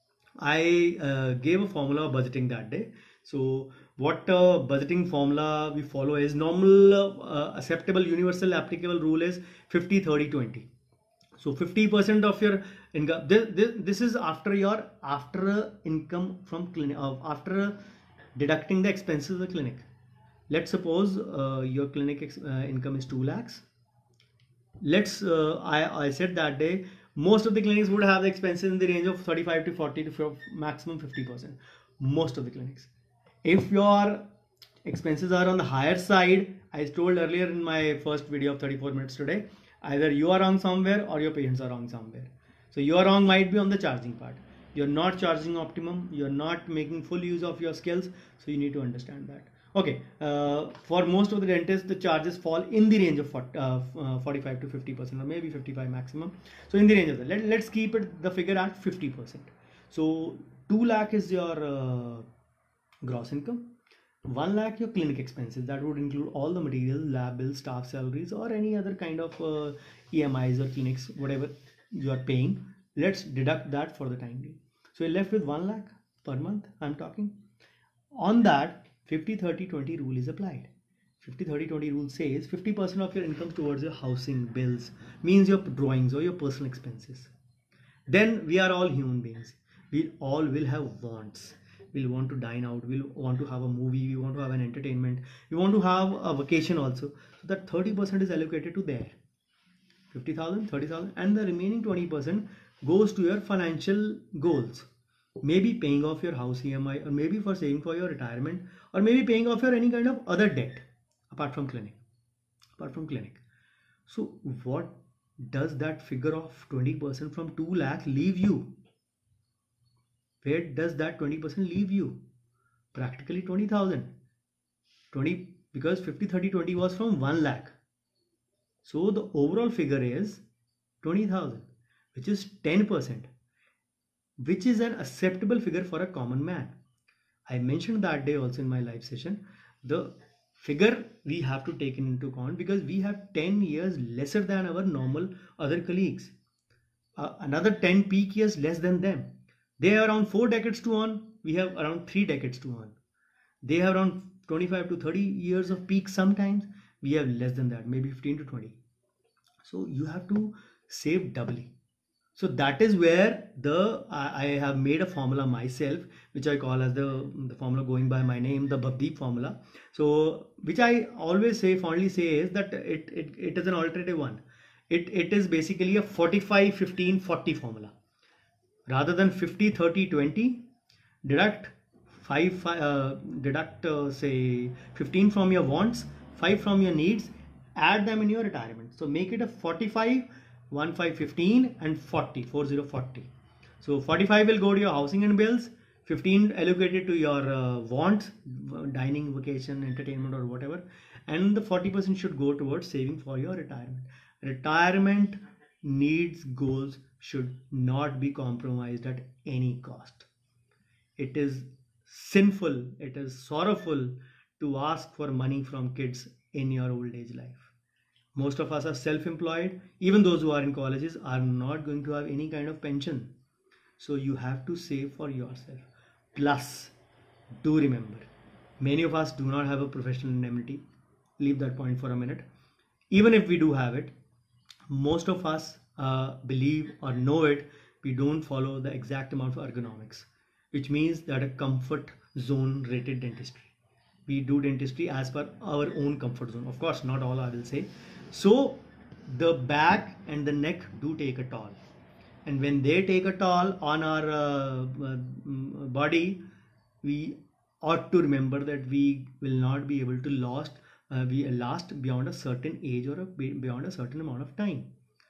S1: I uh, gave a formula of budgeting that day. So what uh, budgeting formula we follow is normal uh, acceptable universal applicable rule is fifty thirty twenty. So fifty percent of your income, this, this, this is after your after income from clinic, uh, after deducting the expenses of the clinic. Let's suppose uh, your clinic uh, income is two lakhs. Let's uh, I, I said that day most of the clinics would have the expenses in the range of thirty-five to forty to maximum fifty percent. Most of the clinics. If your expenses are on the higher side, I told earlier in my first video of thirty-four minutes today, either you are wrong somewhere or your patients are wrong somewhere. So you are wrong might be on the charging part. You're not charging optimum, you're not making full use of your skills, so you need to understand that. Okay, uh, for most of the dentists, the charges fall in the range of forty, uh, uh, forty-five to fifty percent, or maybe fifty-five maximum. So in the range of that, Let, let's keep it the figure at fifty percent. So two lakh is your uh, gross income, one lakh your clinic expenses. That would include all the material, lab bills, staff salaries, or any other kind of uh, E M Is or clinics, whatever you are paying. Let's deduct that for the time being. So you're left with one lakh per month. I'm talking on that. fifty thirty twenty rule is applied. fifty thirty twenty rule says fifty percent of your income towards your housing bills, means your drawings or your personal expenses. Then we are all human beings. We all will have wants. We'll want to dine out. We'll want to have a movie. We want to have an entertainment. We want to have a vacation also. So that thirty percent is allocated to there. fifty thousand, thirty thousand, and the remaining twenty percent goes to your financial goals. Maybe paying off your house E M I, or maybe for saving for your retirement, or maybe paying off your any kind of other debt apart from clinic. Apart from clinic. So what does that figure of twenty percent from two lakh leave you? Where does that twenty percent leave you? Practically twenty thousand. twenty, because fifty thirty twenty was from one lakh. So the overall figure is twenty thousand, which is ten percent. Which is an acceptable figure for a common man. I mentioned that day also in my live session, the figure we have to take into account, because we have ten years lesser than our normal other colleagues, uh, another ten peak years less than them. They have around four decades to earn, we have around three decades to earn. They have around twenty-five to thirty years of peak sometimes, we have less than that, maybe fifteen to twenty. So you have to save doubly. So that is where the I, I have made a formula myself, which I call as the, the formula going by my name, the Bhavdeep formula. So which I always say, fondly say, is that it, it, it is an alternative one. It, it is basically a forty-five fifteen forty formula. Rather than fifty thirty twenty, deduct five, five uh, deduct uh, say fifteen from your wants, five from your needs, add them in your retirement. So make it a forty-five, one five fifteen, and forty, forty forty. So forty-five will go to your housing and bills, fifteen allocated to your uh, wants, dining, vacation, entertainment, or whatever, and the forty percent should go towards saving for your retirement. Retirement needs, goals should not be compromised at any cost. It is sinful, it is sorrowful to ask for money from kids in your old age life. Most of us are self-employed. Even those who are in colleges are not going to have any kind of pension. So you have to save for yourself. Plus, do remember, many of us do not have a professional indemnity. Leave that point for a minute. Even if we do have it, most of us uh, believe or know it, we don't follow the exact amount of ergonomics, which means that a comfort zone rated dentistry. We do dentistry as per our own comfort zone. Of course, not all, I will say. So the back and the neck do take a toll, and when they take a toll on our uh, uh, body, we ought to remember that we will not be able to last uh, we last beyond a certain age or a, beyond a certain amount of time.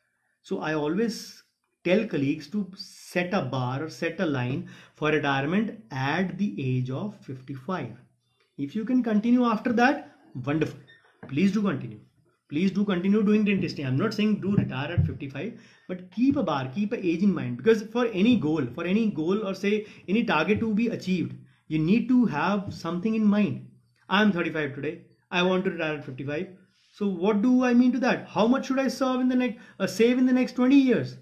S1: So I always tell colleagues to set a bar or set a line for retirement at the age of fifty-five. If you can continue after that, wonderful. Please do continue. Please do continue doing dentistry. I'm not saying do retire at fifty-five, but keep a bar, keep an age in mind. Because for any goal, for any goal or say any target to be achieved, you need to have something in mind. I'm thirty-five today. I want to retire at fifty-five. So what do I mean to that? How much should I serve in the next, uh, save in the next twenty years?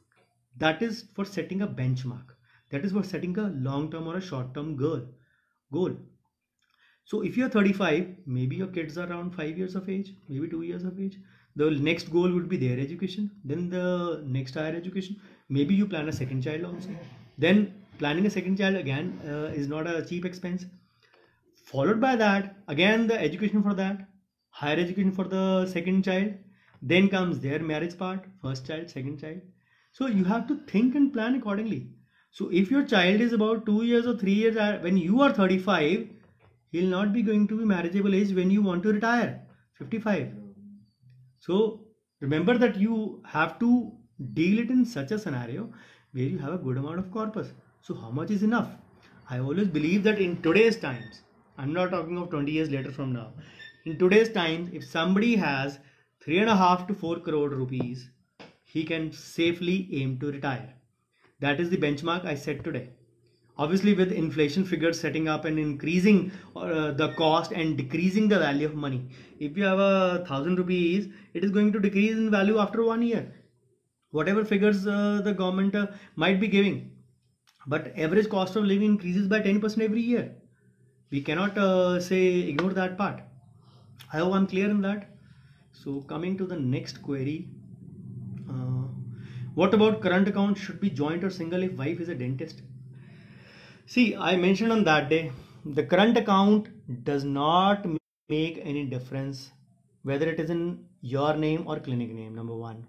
S1: That is for setting a benchmark. That is for setting a long-term or a short-term goal. Goal. So if you're thirty-five, maybe your kids are around five years of age, maybe two years of age. The next goal would be their education. Then the next higher education. Maybe you plan a second child also. Then planning a second child again uh, is not a cheap expense. Followed by that, again the education for that, higher education for the second child. Then comes their marriage part, first child, second child. So you have to think and plan accordingly. So if your child is about two years or three years, when you are thirty-five, he'll not be going to be marriageable age when you want to retire, fifty-five. So remember that you have to deal it in such a scenario where you have a good amount of corpus. So how much is enough? I always believe that in today's times, I'm not talking of twenty years later from now. In today's times, if somebody has three and a half to four crore rupees, he can safely aim to retire. That is the benchmark I set today. Obviously, with inflation figures setting up and increasing uh, the cost and decreasing the value of money. If you have a thousand rupees, it is going to decrease in value after one year. Whatever figures uh, the government uh, might be giving. But average cost of living increases by ten percent every year. We cannot uh, say ignore that part. I hope I'm clear in that. So coming to the next query. Uh, what about current account should be joint or single if wife is a dentist? See, I mentioned on that day, the current account does not make any difference whether it is in your name or clinic name, number one.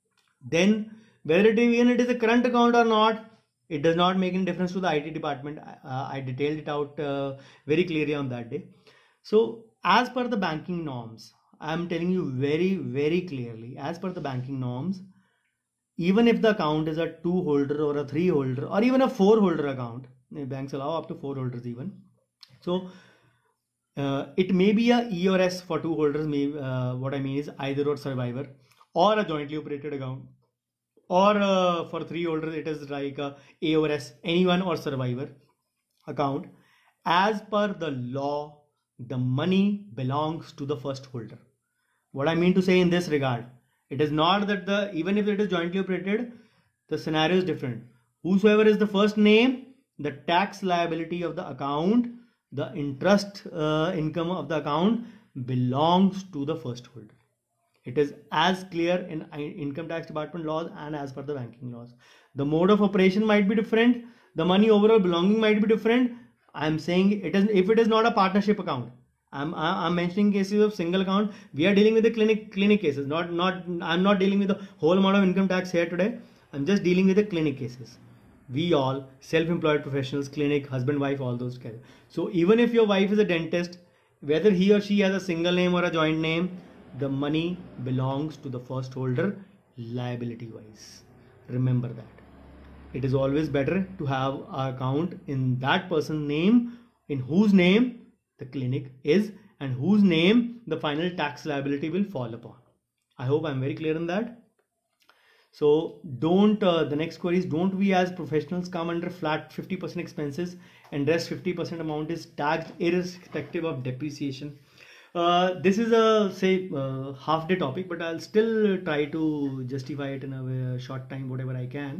S1: Then whether it even it is a current account or not, it does not make any difference to the I T department. Uh, I detailed it out uh, very clearly on that day. So as per the banking norms, I am telling you very, very clearly, as per the banking norms, even if the account is a two holder or a three holder or even a four holder account, banks allow up to four holders even. So uh, it may be a E or S for two holders. May uh, what I mean is either or survivor or a jointly operated account, or uh, for three holders it is like a A or S, anyone or survivor account. As per the law, the money belongs to the first holder. What I mean to say in this regard, it is not that the even if it is jointly operated, the scenario is different. Whosoever is the first name, the tax liability of the account, the interest uh, income of the account belongs to the first holder. It is as clear in income tax department laws and as per the banking laws. The mode of operation might be different. The money overall belonging might be different. I am saying it is if it is not a partnership account. I'm I'm mentioning cases of single account. We are dealing with the clinic clinic cases. Not not I'm not dealing with the whole amount of income tax here today. I'm just dealing with the clinic cases. We all self-employed professionals, clinic, husband, wife, all those together. So even if your wife is a dentist, whether he or she has a single name or a joint name, the money belongs to the first holder liability wise. Remember that. It is always better to have an account in that person's name, in whose name the clinic is and whose name the final tax liability will fall upon. I hope I'm very clear in that. So don't, uh, the next query is, don't we as professionals come under flat fifty percent expenses and rest fifty percent amount is taxed irrespective of depreciation? Uh, this is a say uh, half day topic, but I'll still try to justify it in a short time, whatever I can.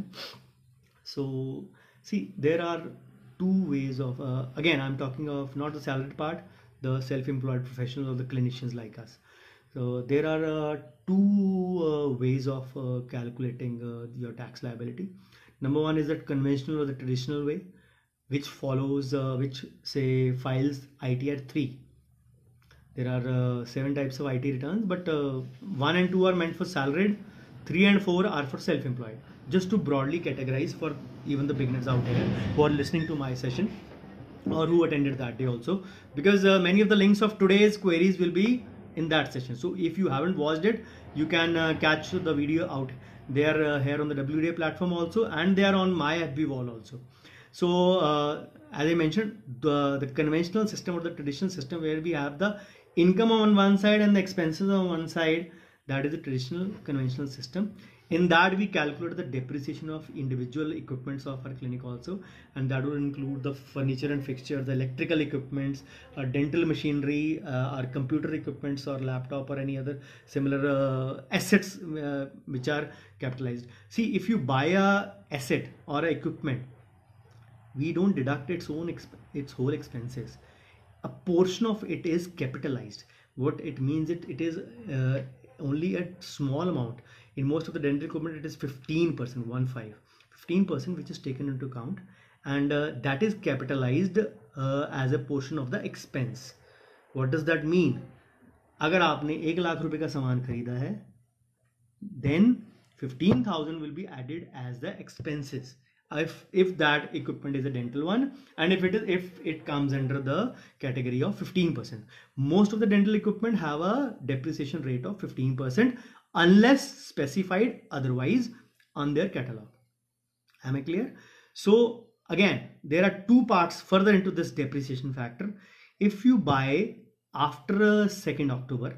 S1: So see, there are two ways of, uh, again, I'm talking of not the salaried part, the self-employed professionals or the clinicians like us. So there are uh, two uh, ways of uh, calculating uh, your tax liability. Number one is that conventional or the traditional way, which follows, uh, which say files I T at three. There are uh, seven types of I T returns, but uh, one and two are meant for salaried, three and four are for self-employed. Just to broadly categorize for even the beginners out here who are listening to my session or who attended that day also, because uh, many of the links of today's queries will be in that session. So if you haven't watched it, you can uh, catch the video out. They are uh, here on the W D A platform also, and they are on my F B wall also. So uh, as I mentioned, the, the conventional system or the traditional system where we have the income on one side and the expenses on one side, that is the traditional conventional system. In that we calculate the depreciation of individual equipments of our clinic also, and that will include the furniture and fixture, the electrical equipments, uh, dental machinery, uh, our computer equipments or laptop or any other similar uh, assets uh, which are capitalized. See, if you buy a asset or a equipment, we don't deduct its own exp its whole expenses. A portion of it is capitalized. What it means, it it is uh, only a small amount. In most of the dental equipment, it is fifteen percent, one five, fifteen percent which is taken into account, and uh, that is capitalized uh, as a portion of the expense. What does that mean? अगर आपने एक लाख रुपए का सामान खरीदा है, then fifteen thousand will be added as the expenses. If if that equipment is a dental one, and if it is if it comes under the category of fifteen percent. Most of the dental equipment have a depreciation rate of fifteen percent unless specified otherwise on their catalog. Am I clear? So again, there are two parts further into this depreciation factor. If you buy after second October,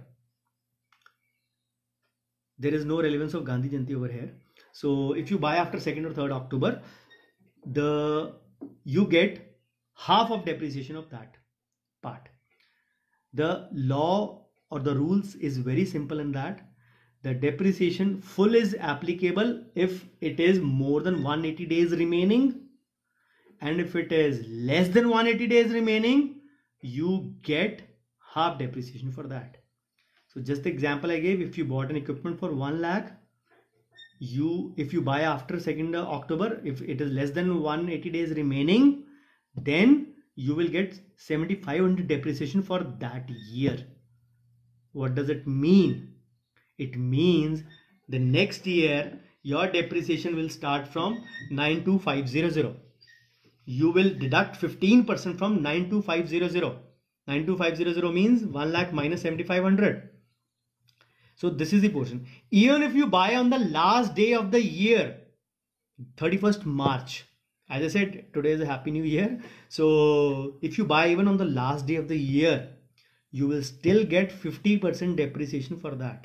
S1: there is no relevance of Gandhi Jayanti over here. So if you buy after second or third October, the you get half of depreciation of that part. The law or the rules is very simple in that the depreciation full is applicable if it is more than one hundred eighty days remaining, and if it is less than one hundred eighty days remaining, you get half depreciation for that. So just the example I gave, if you bought an equipment for one lakh, you if you buy after second October, if it is less than one hundred eighty days remaining, then you will get seventy-five hundred depreciation for that year. What does it mean? It means the next year your depreciation will start from nine two five zero zero. You will deduct fifteen percent from nine two five zero zero. nine two five zero zero means one lakh minus seventy-five hundred. So this is the portion. Even if you buy on the last day of the year, thirty-first March, as I said, today is a happy new year. So if you buy even on the last day of the year, you will still get fifty percent depreciation for that.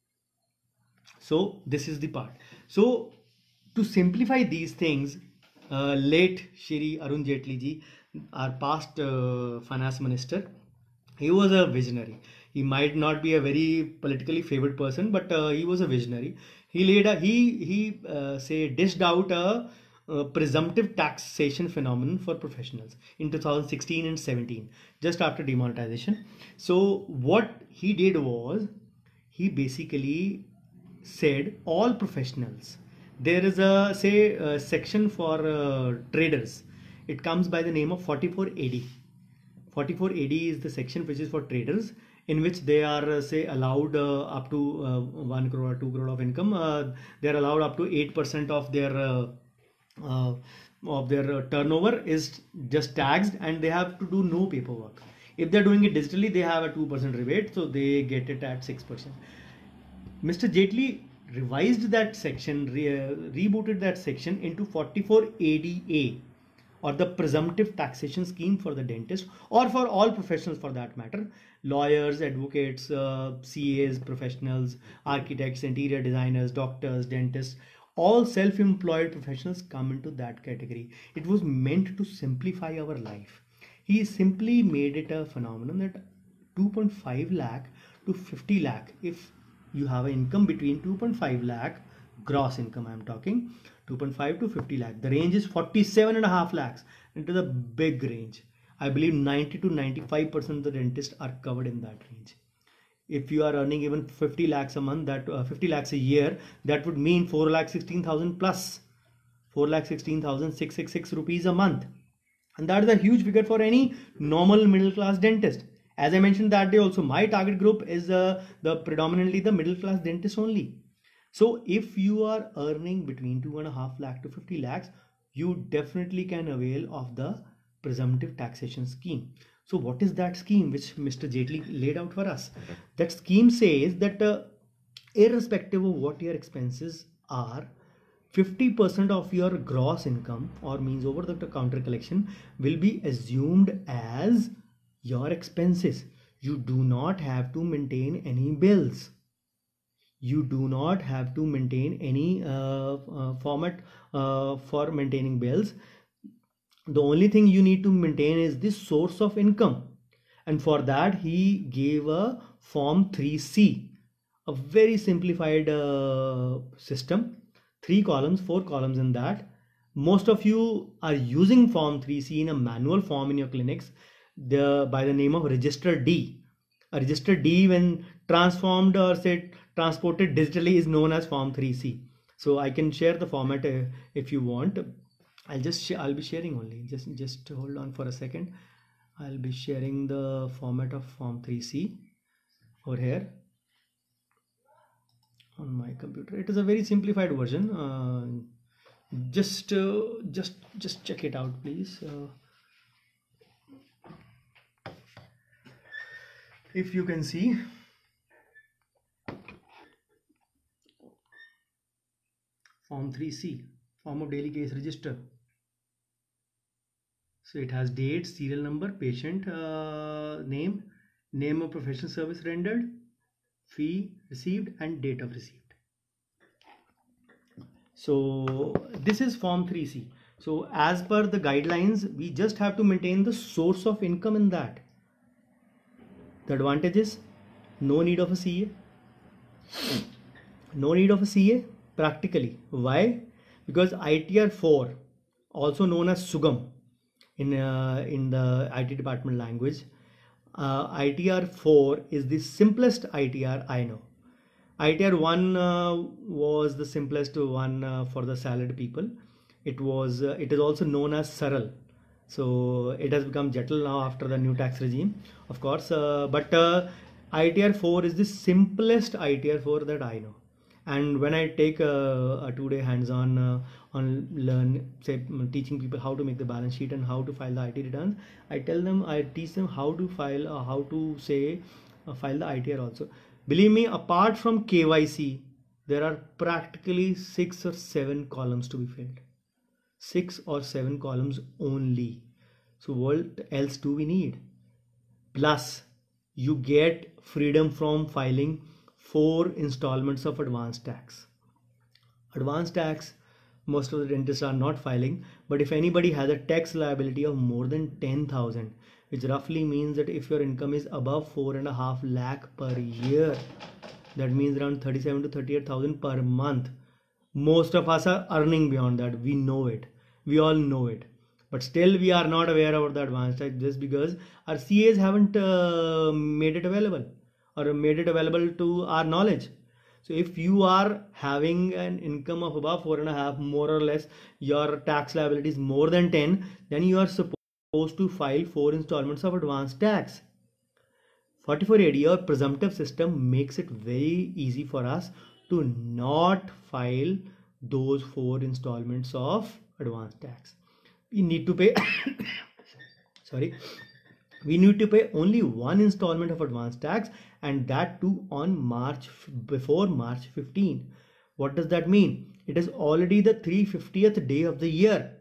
S1: So this is the part. So to simplify these things, uh, late Shri Arun Jaitley ji, our past uh, finance minister, he was a visionary. He might not be a very politically favored person, but uh, he was a visionary. He laid a, he he uh, say dished out a, a presumptive taxation phenomenon for professionals in two thousand sixteen and seventeen, just after demonetization. So what he did was he basically said all professionals. There is a say a section for uh, traders. It comes by the name of forty-four A D. forty-four A D is the section which is for traders, in which they are uh, say allowed uh, up to uh, one crore or two crore of income. Uh, they are allowed up to eight percent of their uh, uh, of their uh, turnover is just taxed, and they have to do no paperwork. If they're doing it digitally, they have a two percent rebate, so they get it at six percent. Mister Jaitley revised that section, re uh, rebooted that section into forty-four A D A, or the presumptive taxation scheme for the dentist, or for all professionals for that matter, lawyers, advocates, uh, C As, professionals, architects, interior designers, doctors, dentists, all self-employed professionals come into that category. It was meant to simplify our life. He simply made it a phenomenon that two point five lakh to fifty lakh, if you have an income between two point five lakh gross income, I am talking two point five to fifty lakh. The range is forty-seven and a half lakhs, into the big range. I believe ninety to ninety-five percent of the dentists are covered in that range. If you are earning even fifty lakhs a month, that uh, fifty lakhs a year, that would mean four lakh sixteen thousand plus, four lakh sixteen thousand six hundred sixty-six rupees a month. And that is a huge figure for any normal middle class dentist. As I mentioned that day also, my target group is uh, the predominantly the middle class dentists only. So if you are earning between two and a half lakh to fifty lakhs, you definitely can avail of the presumptive taxation scheme. So what is that scheme which Mister Jaitley laid out for us? That scheme says that uh, irrespective of what your expenses are, fifty percent of your gross income, or means over the counter collection, will be assumed as your expenses. You do not have to maintain any bills. You do not have to maintain any uh, uh, format uh, for maintaining bills. The only thing you need to maintain is the source of income, and for that he gave a form three C, a very simplified uh, system, three columns, four columns in that. Most of you are using form three C in a manual form in your clinics, the by the name of register D. A register D, when transformed or say transported digitally, is known as form three C. So I can share the format uh, if you want. I'll just I'll be sharing only. Just just hold on for a second. I'll be sharing the format of form three C over here on my computer. It is a very simplified version. Uh, just uh, just just check it out, please. Uh, if you can see, form three C, form of daily case register. So it has date, serial number, patient uh, name, name of professional service rendered, fee received, and date of receipt. So this is form three C. So as per the guidelines, we just have to maintain the source of income in that. The advantage is no need of a C A. No need of a C A practically. Why? Because I T R four, also known as SUGAM in, uh, in the I T department language, uh, I T R four is the simplest I T R I know. I T R one uh, was the simplest one uh, for the salaried people. It was. Uh, it is also known as Saral. So it has become Jatal now after the new tax regime, of course. Uh, but uh, I T R four is the simplest I T R four that I know. And when I take a, a two-day hands-on uh, on learn, say teaching people how to make the balance sheet and how to file the I T returns, I tell them, I teach them how to file, uh, how to say uh, file the I T R also. Believe me, apart from K Y C, there are practically six or seven columns to be filled. Six or seven columns only. So what else do we need? Plus, you get freedom from filing four installments of advance tax. Advance tax, most of the dentists are not filing, but if anybody has a tax liability of more than ten thousand, which roughly means that if your income is above four and a half lakh per year, that means around thirty-seven to thirty-eight thousand per month. Most of us are earning beyond that. We know it. We all know it. But still we are not aware about the advance tax just because our C As haven't uh, made it available or made it available to our knowledge. So if you are having an income of above four and a half, more or less, your tax liability is more than ten, then you are supposed to file four installments of advance tax. forty-four A D or presumptive system makes it very easy for us to not file those four installments of advance tax. We need to pay sorry we need to pay only one installment of advance tax, and that too on March before March fifteenth. What does that mean? It is already the three hundred fiftieth day of the year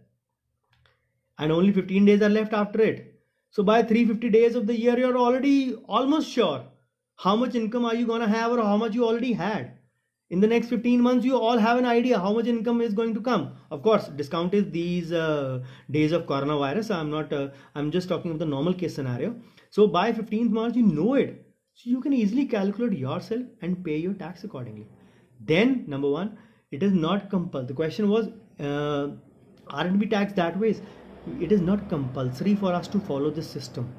S1: and only fifteen days are left after it. So by three hundred fifty days of the year, you're already almost sure how much income are you gonna have or how much you already had. In the next fifteen months, you all have an idea how much income is going to come. Of course, discounted these uh, days of coronavirus. I'm not, uh, I'm just talking about the normal case scenario. So by fifteenth March, you know it. So you can easily calculate yourself and pay your tax accordingly. Then, number one, it is not compulsory. The question was, uh, aren't we taxed that way? It is not compulsory for us to follow this system.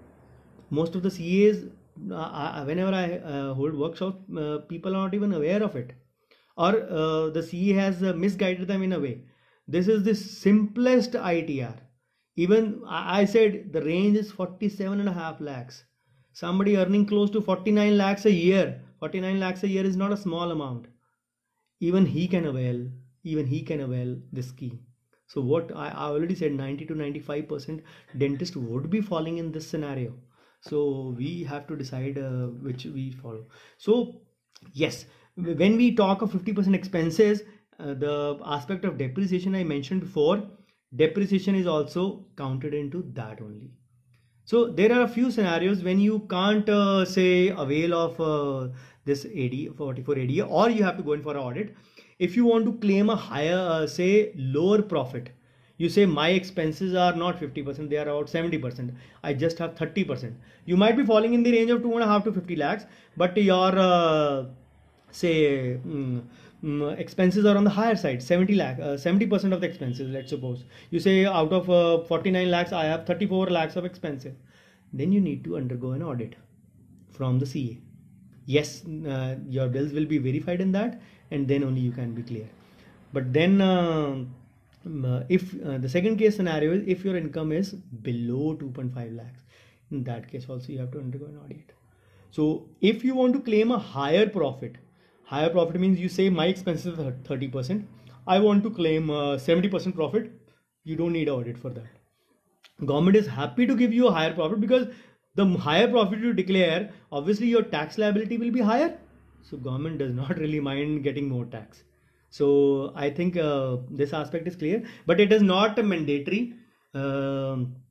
S1: Most of the C As, Uh, whenever I uh, hold workshops, uh, people are not even aware of it, or uh, the C A has uh, misguided them in a way. This is the simplest I T R. Even I said the range is forty-seven and a half lakhs. Somebody earning close to forty-nine lakhs a year. forty-nine lakhs a year is not a small amount. Even he can avail. Even he can avail this scheme. So what I, I already said, ninety to ninety-five percent dentists would be falling in this scenario. So we have to decide uh, which we follow. So yes, when we talk of fifty percent expenses, uh, the aspect of depreciation I mentioned before, depreciation is also counted into that only. So there are a few scenarios when you can't uh, say avail of uh, this A D forty-four A D A, or you have to go in for an audit. If you want to claim a higher, uh, say lower profit, you say my expenses are not fifty percent, they are about seventy percent. I just have thirty percent. You might be falling in the range of two and a half to fifty lakhs, but your uh, say mm, mm, expenses are on the higher side, seventy lakh, uh, seventy percent of the expenses. Let's suppose you say out of uh, forty-nine lakhs, I have thirty-four lakhs of expenses. Then you need to undergo an audit from the C A. Yes, uh, your bills will be verified in that, and then only you can be clear. But then. Uh, Uh, if uh, the second case scenario is if your income is below two point five lakhs, in that case also you have to undergo an audit. So if you want to claim a higher profit, higher profit means you say my expenses are thirty percent, I want to claim uh, seventy percent profit, you don't need an audit for that. Government is happy to give you a higher profit because the higher profit you declare, obviously your tax liability will be higher. So government does not really mind getting more tax. So I think uh, this aspect is clear, but it is not mandatory. Uh,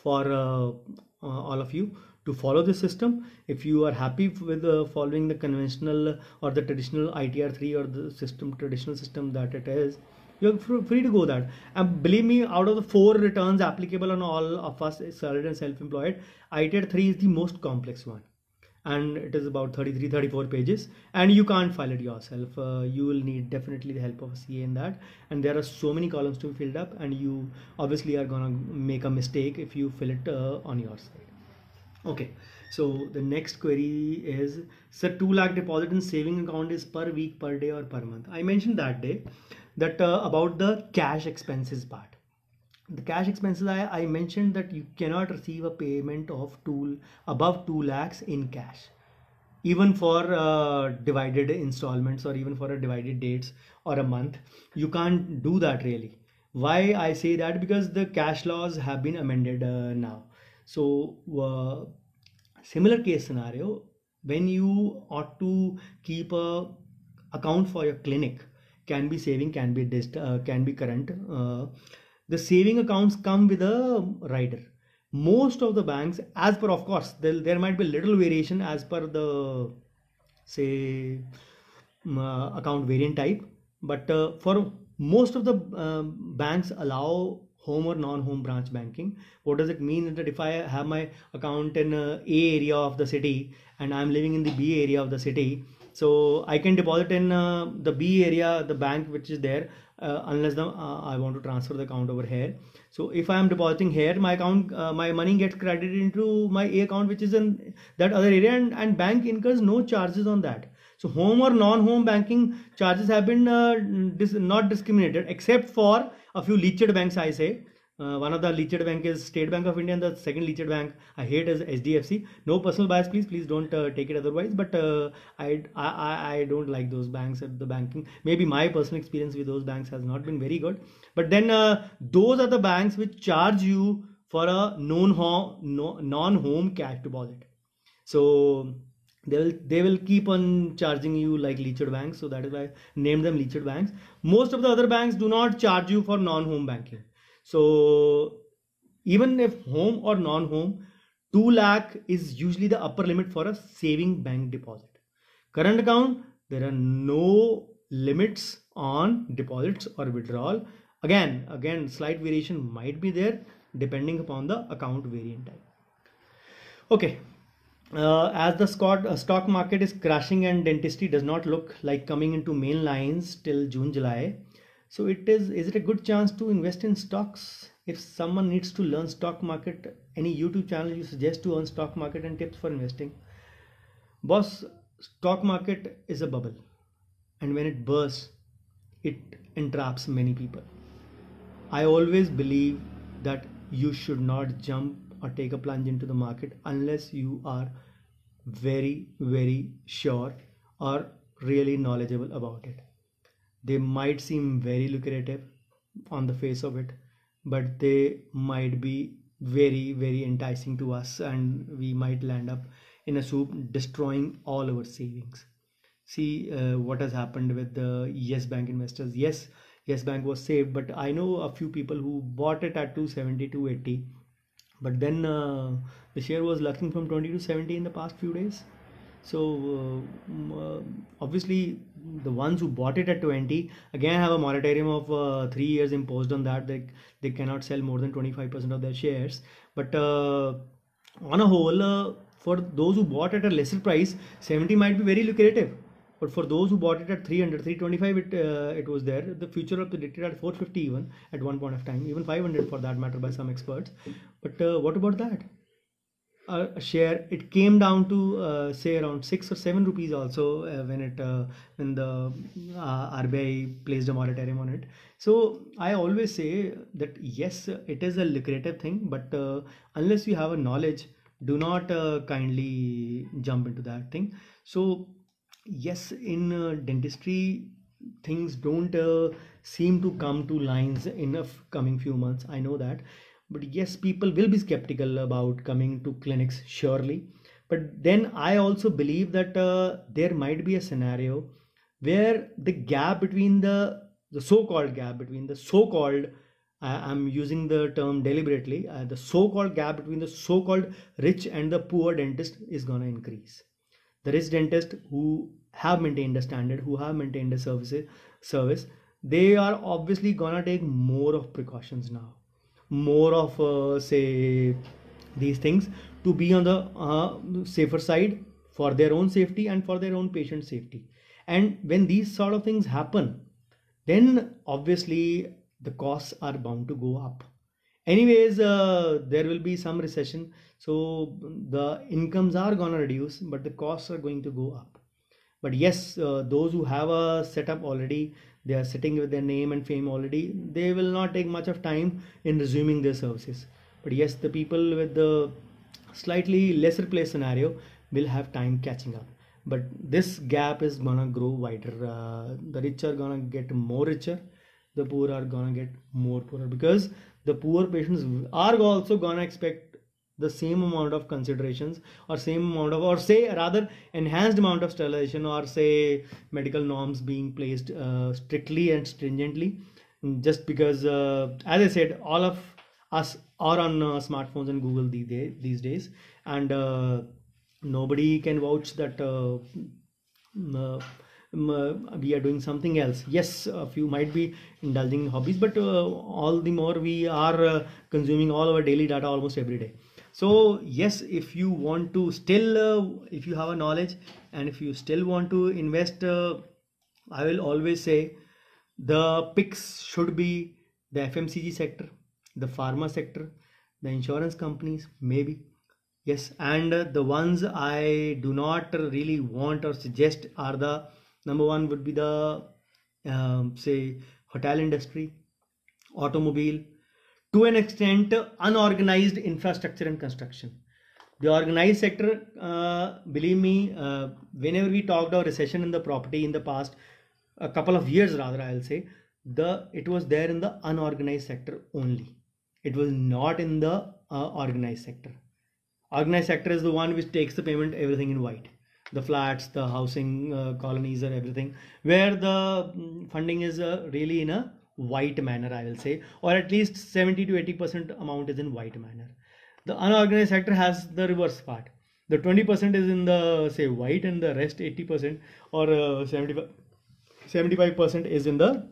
S1: for uh, uh, all of you to follow this system. If you are happy with uh, following the conventional or the traditional I T R three or the system traditional system that it is, you're free to go that. And believe me, out of the four returns applicable on all of us salaried and self-employed, I T R three is the most complex one, and it is about thirty-three thirty-four pages, and you can't file it yourself. Uh, you will need definitely the help of a C A in that, and there are so many columns to be filled up, and you obviously are gonna make a mistake if you fill it uh, on your side. Okay, so the next query is, sir, two lakh deposit in saving account is per week, per day, or per month? I mentioned that day that uh, about the cash expenses part. The cash expenses, I, I mentioned that you cannot receive a payment of two above two lakhs in cash, even for uh, divided installments or even for a divided dates or a month. You can't do that really. Why I say that? Because the cash laws have been amended uh, now. So uh, similar case scenario, when you ought to keep a account for your clinic, can be saving, can be dist uh, can be current. Uh, the saving accounts come with a rider. Most of the banks, as per, of course, there, there might be little variation as per the say uh, account variant type, but uh, for most of the uh, banks allow home or non-home branch banking. What does it mean? That if I have my account in uh, A area of the city and I'm living in the B area of the city, so I can deposit in uh, the B area, the bank which is there, uh, unless the, uh, I want to transfer the account over here. So if I am depositing here, my account, uh, my money gets credited into my A account, which is in that other area, and, and bank incurs no charges on that. So home or non-home banking charges have been uh, dis not discriminated, except for a few leached banks, I say. Uh, one of the leached bank is State Bank of India, and the second leached bank I hate is H D F C. No personal bias, please, please don't uh, take it otherwise. But uh, I, I I don't like those banks at the banking. Maybe my personal experience with those banks has not been very good. But then uh, those are the banks which charge you for a non-home no, non-home cash deposit. So they will they will keep on charging you like leached banks. So that is why I named them leached banks. Most of the other banks do not charge you for non-home banking. So even if home or non-home, two lakh is usually the upper limit for a saving bank deposit. Current account, there are no limits on deposits or withdrawal. Again, again, slight variation might be there depending upon the account variant type. Okay. Uh, as the stock, uh, stock market is crashing and dentistry does not look like coming into main lines till June, July. So it is, is it a good chance to invest in stocks? If someone needs to learn stock market, any YouTube channel you suggest to earn stock market and tips for investing? Boss, stock market is a bubble, and when it bursts, it entraps many people. I always believe that you should not jump or take a plunge into the market unless you are very, very sure or really knowledgeable about it. They might seem very lucrative on the face of it, but they might be very, very enticing to us, and we might land up in a soup destroying all our savings. See uh, what has happened with the Yes Bank investors. Yes, Yes Bank was saved, but I know a few people who bought it at two seventy, two eighty, but then uh, the share was lurking from twenty to seventy in the past few days. So uh, uh, obviously the ones who bought it at twenty again have a moratorium of uh, three years imposed on that. They, they cannot sell more than twenty-five percent of their shares. But uh, on a whole, uh, for those who bought at a lesser price, seventy might be very lucrative. But for those who bought it at three hundred, three twenty-five, it, uh, it was there. The future of the predicted at four fifty even at one point of time, even five hundred for that matter by some experts. But uh, what about that? Uh, a share, it came down to uh, say around six or seven rupees also uh, when it uh, when the uh, R B I placed a moratorium on it. So I always say that yes, it is a lucrative thing, but uh, unless you have a knowledge, do not uh, kindly jump into that thing. So yes, in uh, dentistry, things don't uh, seem to come to lines in a coming few months. I know that. But yes, people will be skeptical about coming to clinics, surely. But then I also believe that uh, there might be a scenario where the gap between the, the so-called gap between the so-called I, I'm using the term deliberately, uh, the so-called gap between the so-called rich and the poor dentist is gonna increase. The rich dentist who have maintained a standard, who have maintained a service, service, they are obviously gonna take more of precautions now, more of uh, say these things to be on the uh, safer side for their own safety and for their own patient safety. And when these sort of things happen, then obviously the costs are bound to go up. Anyways, uh, there will be some recession, so the incomes are gonna reduce, but the costs are going to go up. But yes, uh, those who have a setup already, they are sitting with their name and fame already, they will not take much of time in resuming their services. But yes, the people with the slightly lesser place scenario will have time catching up. But this gap is gonna grow wider. Uh, the rich are gonna get more richer, the poor are gonna get more poorer, because the poor patients are also gonna expect the same amount of considerations, or same amount of, or say rather enhanced amount of sterilization, or say medical norms being placed uh, strictly and stringently, just because uh, as I said, all of us are on uh, smartphones and Google these days, these days and uh, nobody can vouch that uh, uh, we are doing something else. Yes, a few might be indulging in hobbies, but uh, all the more we are uh, consuming all our daily data almost every day. So yes, if you want to still uh, if you have a knowledge and if you still want to invest, uh, I will always say the picks should be the F M C G sector, the pharma sector, the insurance companies, maybe. Yes, and uh, the ones I do not really want or suggest are the number one would be the um, say hotel industry, automobile, to an extent unorganized infrastructure and construction. The organized sector, uh, believe me, uh, whenever we talked about recession in the property in the past, a couple of years rather, I'll say, the it was there in the unorganized sector only. It was not in the uh, organized sector. Organized sector is the one which takes the payment everything in white. The flats, the housing uh, colonies and everything, where the mm, funding is uh, really in a white manner, I will say, or at least seventy to eighty percent amount is in white manner. The unorganized sector has the reverse part. The twenty percent is in the say white, and the rest eighty percent or uh, seventy-five percent is in the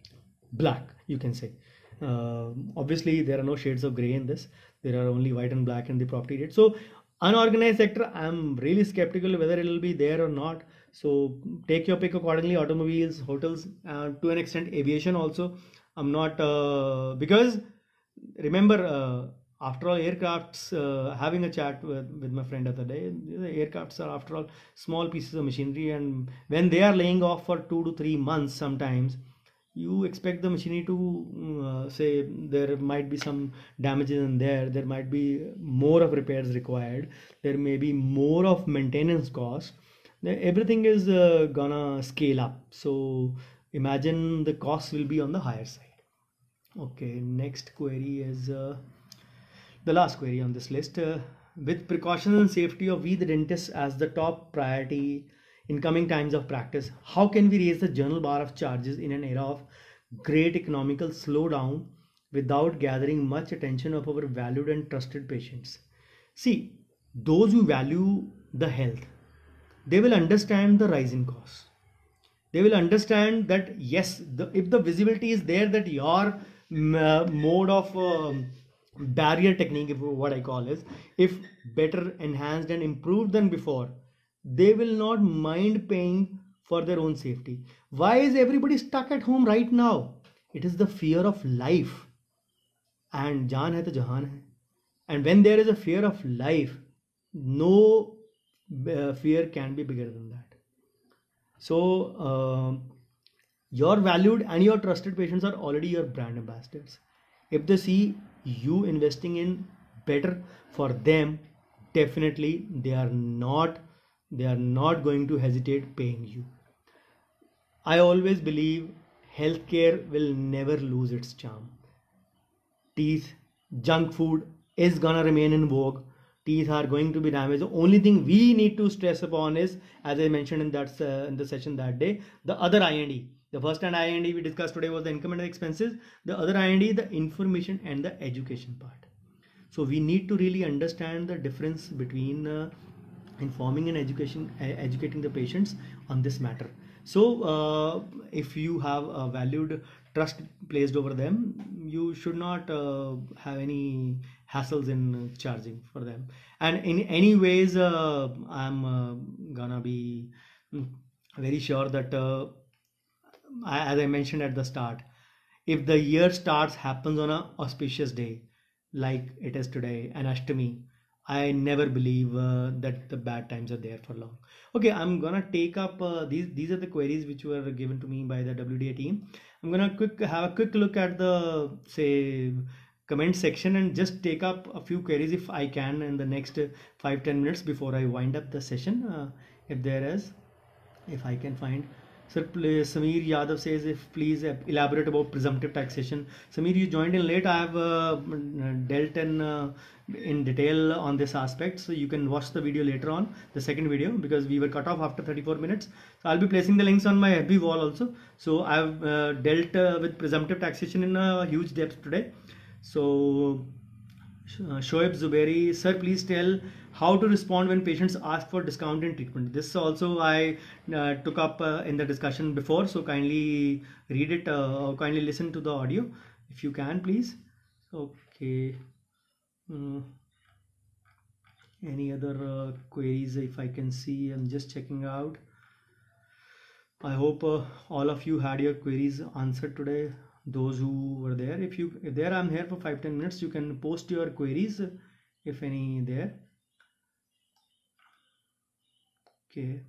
S1: black, you can say. Uh, obviously there are no shades of gray in this. There are only white and black in the property rate. So unorganized sector, I'm really skeptical whether it will be there or not. So take your pick accordingly. Automobiles, hotels, uh, to an extent aviation also. I'm not uh, because remember uh, after all aircrafts, uh, having a chat with, with my friend the other day, the aircrafts are after all small pieces of machinery, and when they are laying off for two to three months sometimes, you expect the machinery to uh, say there might be some damages in there, there might be more of repairs required, there may be more of maintenance cost, everything is uh, gonna scale up. So imagine the cost will be on the higher side. Okay, next query is uh, the last query on this list. Uh, with precautions and safety of we the dentists as the top priority in coming times of practice, how can we raise the journal bar of charges in an era of great economical slowdown without gathering much attention of our valued and trusted patients? See, those who value the health, they will understand the rising costs. They will understand that yes, the, if the visibility is there that your uh, mode of um, barrier technique, if what I call is, if better enhanced and improved than before, they will not mind paying for their own safety. Why is everybody stuck at home right now? It is the fear of life, and jaan hai to jahan hai. And when there is a fear of life, no uh, fear can be bigger than that. So uh, your valued and your trusted patients are already your brand ambassadors. If they see you investing in better for them, definitely they are not they are not going to hesitate paying you. I always believe healthcare will never lose its charm. Teeth, junk food is gonna remain in vogue. Teeth are going to be damaged. The only thing we need to stress upon is, as I mentioned in that uh, in the session that day, the other I and E, The first I N D we discussed today was the income and the expenses. The other I N D, the information and the education part. So we need to really understand the difference between uh, informing and education, uh, educating the patients on this matter. So uh, if you have a valued trust placed over them, you should not uh, have any hassles in charging for them. And in any ways, uh, I'm uh, gonna be very sure that uh, as I mentioned at the start, if the year starts happens on a auspicious day like it is today, an Ashtami, I never believe uh, that the bad times are there for long. Okay, I'm gonna take up uh, these. These are the queries which were given to me by the W D A team. I'm gonna quick have a quick look at the say comment section and just take up a few queries if I can in the next five ten minutes before I wind up the session. Uh, if there is, if I can find. Sir, please, Samir Yadav says, if please elaborate about presumptive taxation. Samir, you joined in late. I have uh, dealt in uh, in detail on this aspect, so you can watch the video later on, the second video, because we were cut off after thirty-four minutes. So I'll be placing the links on my F B wall also. So I've uh, dealt uh, with presumptive taxation in a huge depth today. So uh, Shoaib Zubairi, sir, please tell how to respond when patients ask for discount in treatment. This also I uh, took up uh, in the discussion before, so kindly read it uh, or kindly listen to the audio if you can, please. Okay. Mm. Any other uh, queries if I can see? I'm just checking out. I hope uh, all of you had your queries answered today. Those who were there, if you if there I'm here for five ten minutes, you can post your queries if any there. Okay,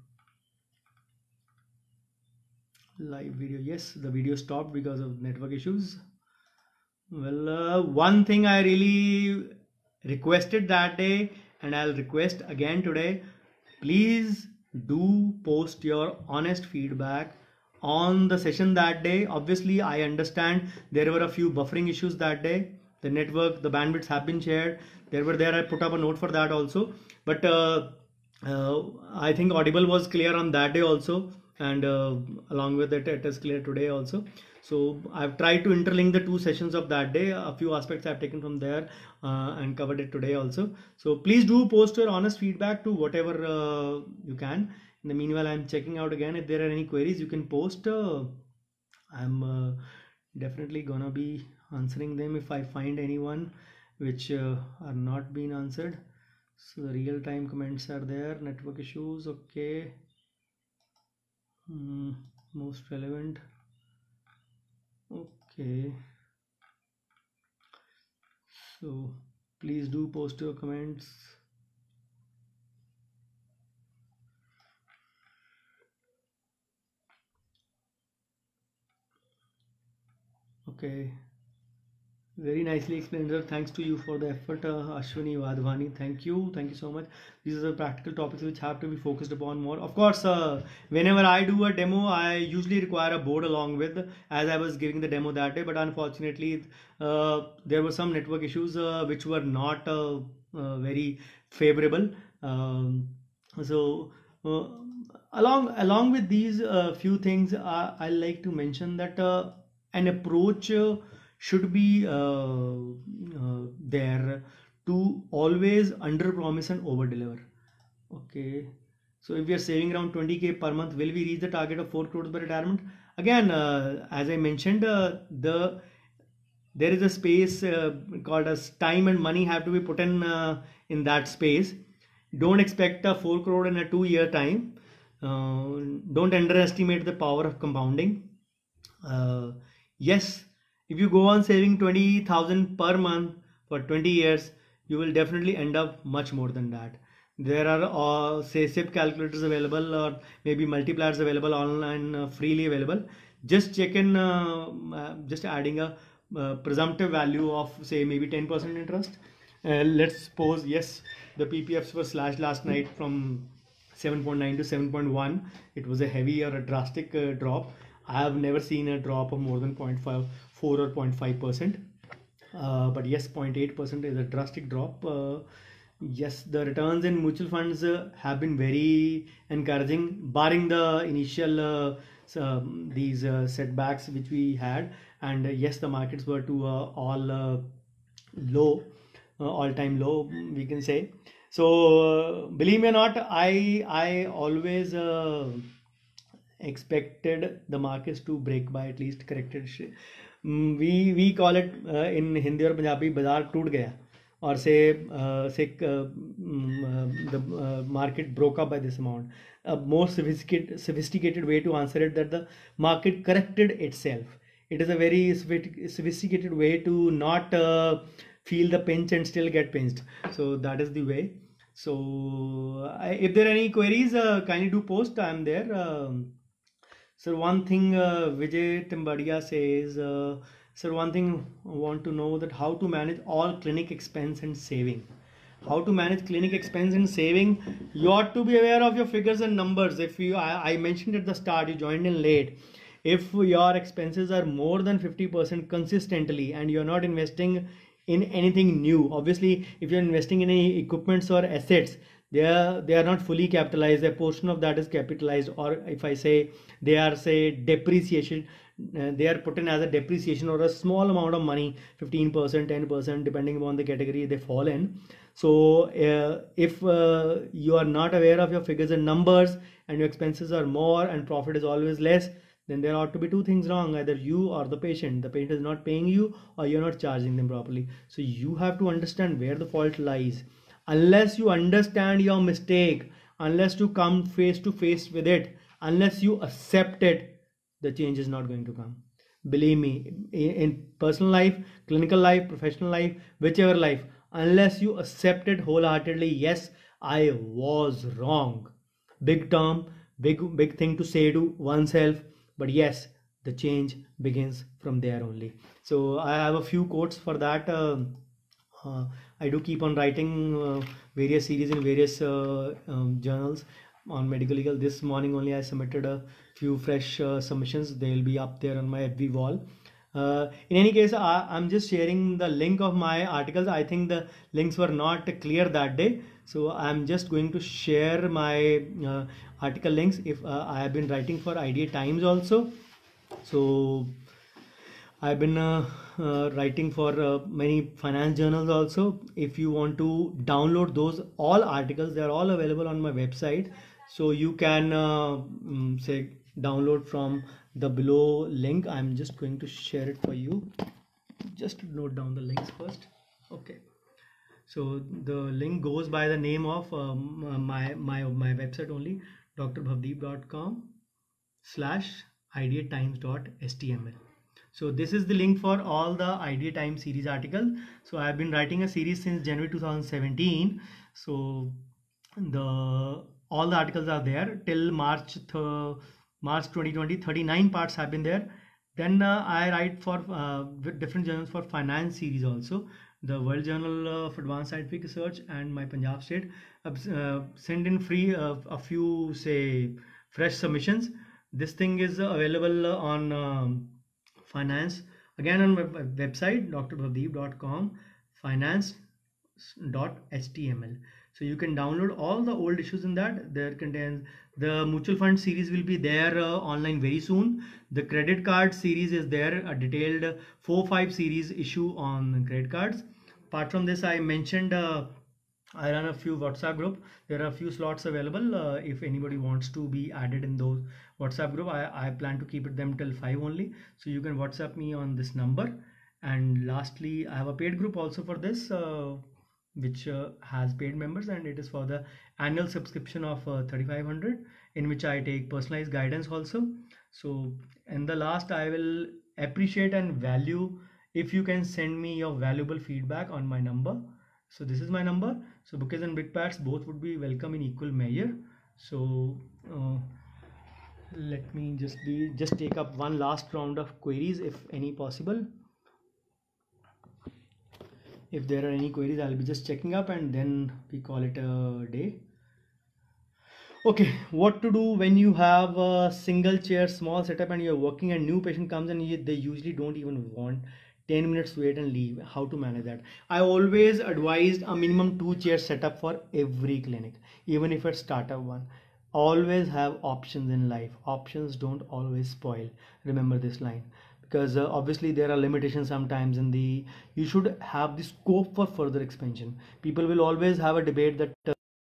S1: live video, yes, the video stopped because of network issues. Well, uh, one thing I really requested that day and I'll request again today, please do post your honest feedback on the session that day. Obviously I understand there were a few buffering issues that day, the network, the bandwidths have been shared, there were there I put up a note for that also, but uh, uh, I think audible was clear on that day also, and uh, along with it it is clear today also. So I've tried to interlink the two sessions of that day. A few aspects I've taken from there uh, and covered it today also. So please do post your honest feedback to whatever uh, you can. In the meanwhile, I'm checking out again if there are any queries you can post. Uh, I'm uh, definitely gonna be answering them if I find anyone which uh, are not being answered. So the real-time comments are there. Network issues, okay. Mm, most relevant. Okay. So please do post your comments. Okay. Very nicely explained, sir. Thanks to you for the effort, uh, Ashwini Wadhwani. Thank you. Thank you so much. These are the practical topics which have to be focused upon more. Of course, uh, whenever I do a demo, I usually require a board along with, as I was giving the demo that day. But unfortunately, uh, there were some network issues uh, which were not uh, uh, very favorable. Um, so, uh, along along with these uh, few things, uh, I like to mention that uh, an approach. Uh, should be uh, uh, there to always under promise and over deliver. Okay, so if we are saving around twenty K per month, will we reach the target of four crores by retirement? Again, uh, as I mentioned, uh, the there is a space uh, called as time and money have to be put in uh, in that space. Don't expect a four crore in a two year time. Uh, don't underestimate the power of compounding. Uh, yes, if you go on saving twenty thousand per month for twenty years, you will definitely end up much more than that. There are uh, say S I P calculators available, or maybe multipliers available online, uh, freely available. Just check in, uh, uh, just adding a uh, presumptive value of say maybe ten percent interest. Uh, let's suppose yes, the P P Fs were slashed last night from seven point nine to seven point one. It was a heavy or a drastic uh, drop. I have never seen a drop of more than zero point five four or zero point five percent, uh, but yes, zero point eight percent is a drastic drop. Uh, yes, the returns in mutual funds uh, have been very encouraging, barring the initial uh, um, these uh, setbacks which we had, and uh, yes, the markets were to uh, all uh, low, uh, all-time low, we can say. So uh, believe me or not, I I always uh, expected the markets to break by at least corrected. Mm, we we call it uh, in Hindi और पंजाबी बाजार टूट गया, or say uh, say uh, mm, uh, the uh, market broke up by this amount. A more sophisticated sophisticated way to answer it, that the market corrected itself. It is a very sophi- sophisticated way to not uh, feel the pinch and still get pinched. So that is the way. So I, if there are any queries, uh, kindly do post. I am there. Um, Sir, one thing uh, Vijay Timbadia says, uh, sir, one thing I want to know, that how to manage all clinic expense and saving. How to manage clinic expense and saving? You ought to be aware of your figures and numbers. If you, I, I mentioned at the start, you joined in late. If your expenses are more than fifty percent consistently and you're not investing in anything new, obviously, if you're investing in any equipments or assets, they are they are not fully capitalized. A portion of that is capitalized, or if I say they are say depreciation, uh, they are put in as a depreciation, or a small amount of money, fifteen percent, ten percent, depending upon the category they fall in. So uh, if uh, you are not aware of your figures and numbers, and your expenses are more and profit is always less, then there ought to be two things wrong: either you or the patient. The patient is not paying you, or you're not charging them properly. So you have to understand where the fault lies. Unless you understand your mistake, unless you come face to face with it, unless you accept it, the change is not going to come. Believe me, in personal life, clinical life, professional life, whichever life, unless you accept it wholeheartedly, yes, I was wrong. Big term, big big thing to say to oneself, but yes, the change begins from there only. So I have a few quotes for that. Uh, uh, I do keep on writing uh, various series in various uh, um, journals on medical legal. This morning only I submitted a few fresh uh, submissions. They will be up there on my F B wall. Uh, in any case, I, I'm just sharing the link of my articles. I think the links were not clear that day, so I'm just going to share my uh, article links. If uh, I have been writing for I D A Times also, so I've been uh, uh, writing for uh, many finance journals also. If you want to download those all articles, they are all available on my website. So you can uh, um, say download from the below link. I'm just going to share it for you. Just to note down the links first. Okay. So the link goes by the name of um, my my my website only, d r bhavdeep dot com slash idea times dot h t m l. So this is the link for all the I D A Times series articles. So I have been writing a series since January two thousand seventeen. So the all the articles are there till March March twenty twenty. thirty-nine parts have been there. Then uh, I write for uh, with different journals for finance series also. The World Journal of Advanced Scientific Research and my Punjab State uh, send in free uh, a few say fresh submissions. This thing is available on um, finance, again on my website d r bhavdeep dot com, finance dot h t m l. So you can download all the old issues in that. There contains the mutual fund series will be there uh, online very soon. The credit card series is there, a detailed four five series issue on credit cards. Apart from this, I mentioned uh, I run a few WhatsApp group. There are a few slots available. Uh, if anybody wants to be added in those WhatsApp group, I, I plan to keep it them till five only. So you can WhatsApp me on this number. And lastly, I have a paid group also for this, uh, which uh, has paid members, and it is for the annual subscription of uh, thirty-five hundred, in which I take personalized guidance also. So in the last, I will appreciate and value if you can send me your valuable feedback on my number. So this is my number. So bouquets and brickbats both would be welcome in equal measure. So uh, let me just be just take up one last round of queries if any possible. If there are any queries, I'll be just checking up and then we call it a day. Okay, what to do when you have a single chair small setup and you're working and new patient comes and you, they usually don't even want ten minutes wait and leave? How to manage that? I always advised a minimum two chair setup for every clinic, even if it's startup one. always have options in life. Options don't always spoil. Remember this line, because uh, obviously there are limitations sometimes in the, you should have the scope for further expansion. People will always have a debate that uh,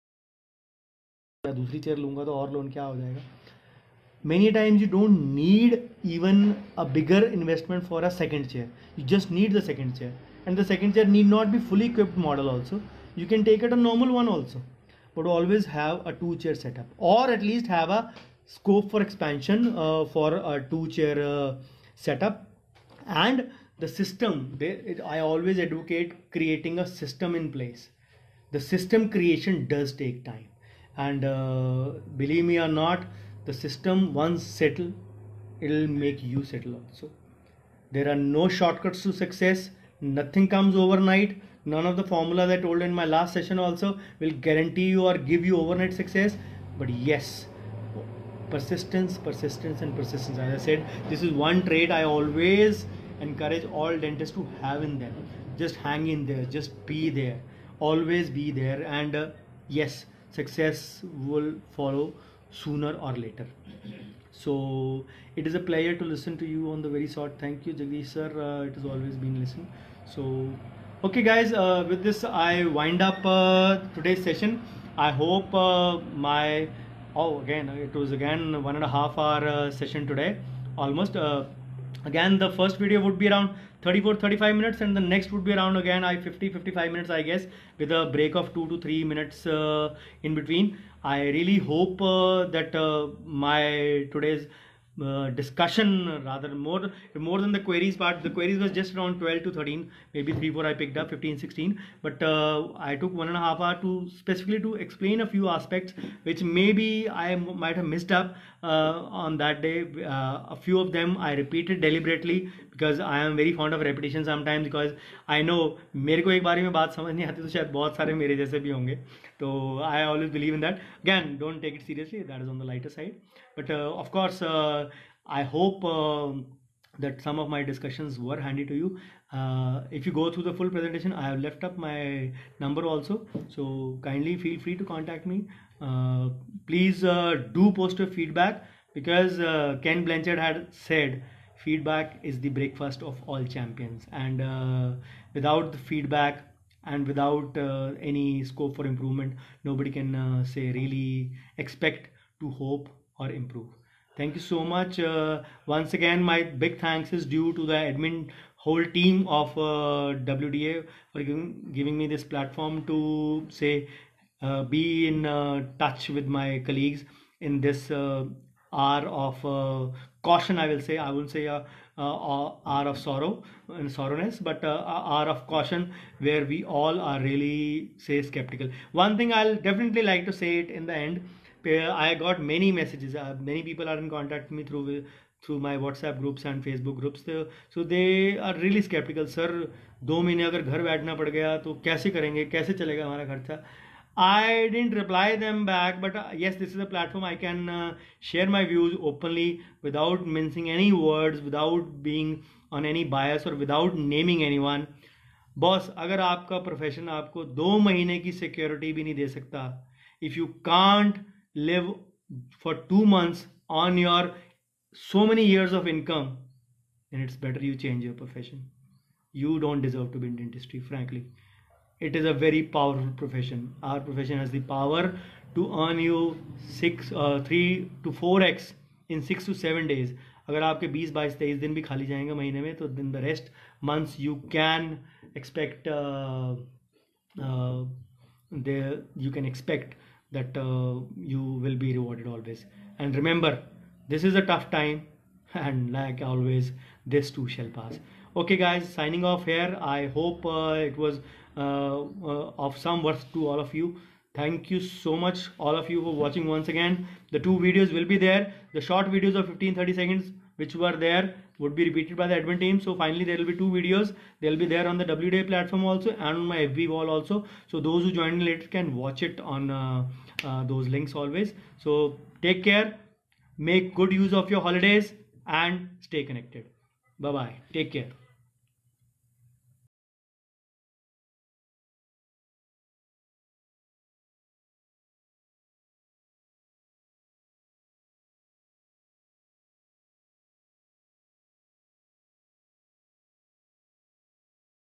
S1: दूसरी chair लूंगा तो और loan क्या हो जाएगा. Many times you don't need even a bigger investment for a second chair. You just need the second chair, and the second chair need not be fully equipped model also. You can take it a normal one also, but always have a two chair setup, or at least have a scope for expansion uh, for a two chair uh, setup. And the system, they, it, I always advocate creating a system in place. The system creation does take time, and uh, believe me or not, the system once settled, it'll make you settle also. There are no shortcuts to success. Nothing comes overnight. None of the formulas I told in my last session also will guarantee you or give you overnight success. But yes, persistence, persistence and persistence. As I said, this is one trait I always encourage all dentists to have in them. Just hang in there, just be there, always be there, and uh, yes, success will follow sooner or later. So it is a pleasure to listen to you on the very short. Thank you, Jagdish sir. Uh, it has always been listening. So okay guys, uh, with this I wind up uh, today's session. I hope uh, my oh again it was again one and a half hour uh, session today almost. Uh, again the first video would be around thirty-four thirty-five minutes, and the next would be around again I fifty fifty-five minutes I guess, with a break of two to three minutes uh, in between. I really hope uh, that uh, my today's uh, discussion, rather more more than the queries part, the queries was just around twelve to thirteen, maybe three four I picked up, fifteen sixteen, but uh, I took one and a half hour to specifically to explain a few aspects which maybe I might have missed up uh, on that day. Uh, a few of them I repeated deliberately because I am very fond of repetition sometimes, because I know मेरे को एक बारी में बात समझ नहीं आती तो शायद बहुत सारे मेरे जैसे भी होंगे. So I always believe in that. Again, don't take it seriously, that is on the lighter side. But uh, of course, uh, I hope uh, that some of my discussions were handy to you. Uh, if you go through the full presentation, I have left up my number also. So kindly feel free to contact me. Uh, please uh, do post your feedback, because uh, Ken Blanchard had said, feedback is the breakfast of all champions. And uh, without the feedback, and without uh, any scope for improvement, nobody can uh, say really expect to hope or improve. Thank you so much. Uh, once again, my big thanks is due to the admin whole team of uh, W D A for giving, giving me this platform to say uh, be in uh, touch with my colleagues in this uh, hour of uh, caution. I will say, I won't say a uh, hour of sorrow and sorrowness, but uh, hour of caution, where we all are really say skeptical. One thing I'll definitely like to say it in the end. I got many messages. Uh, many people are in contact with me through through my WhatsApp groups and Facebook groups. So, so they are really skeptical. Sir, दो महीने अगर घर बैठना पड़ गया तो कैसे करेंगे, कैसे चलेगा हमारा खर्चा? I didn't reply them back, but uh, yes, this is a platform I can uh, share my views openly without mincing any words, without being on any bias or without naming anyone. Boss, अगर आपका profession आपको दो महीने की security भी नहीं दे सकता, if you can't live for two months on your so many years of income, then it's better you change your profession. You don't deserve to be in dentistry, frankly. It is a very powerful profession. Our profession has the power to earn you six, uh, three to four x in six to seven days. अगर आपके बीस बाईस तेईस दिन भी खाली जाएंगे महीने में, तो in the rest months you can expect uh, uh, there you can expect that uh, you will be rewarded always. And remember, this is a tough time, and like always, this too shall pass. Okay guys, signing off here. I hope uh, it was uh, uh, of some worth to all of you. Thank you so much all of you for watching once again. The two videos will be there. The short videos of fifteen thirty seconds which were there would be repeated by the admin team. So finally there will be two videos. They'll be there on the W D A platform also and on my F B wall also. So those who join later can watch it on uh, uh, those links always. So take care, make good use of your holidays and stay connected. Bye bye. Take care.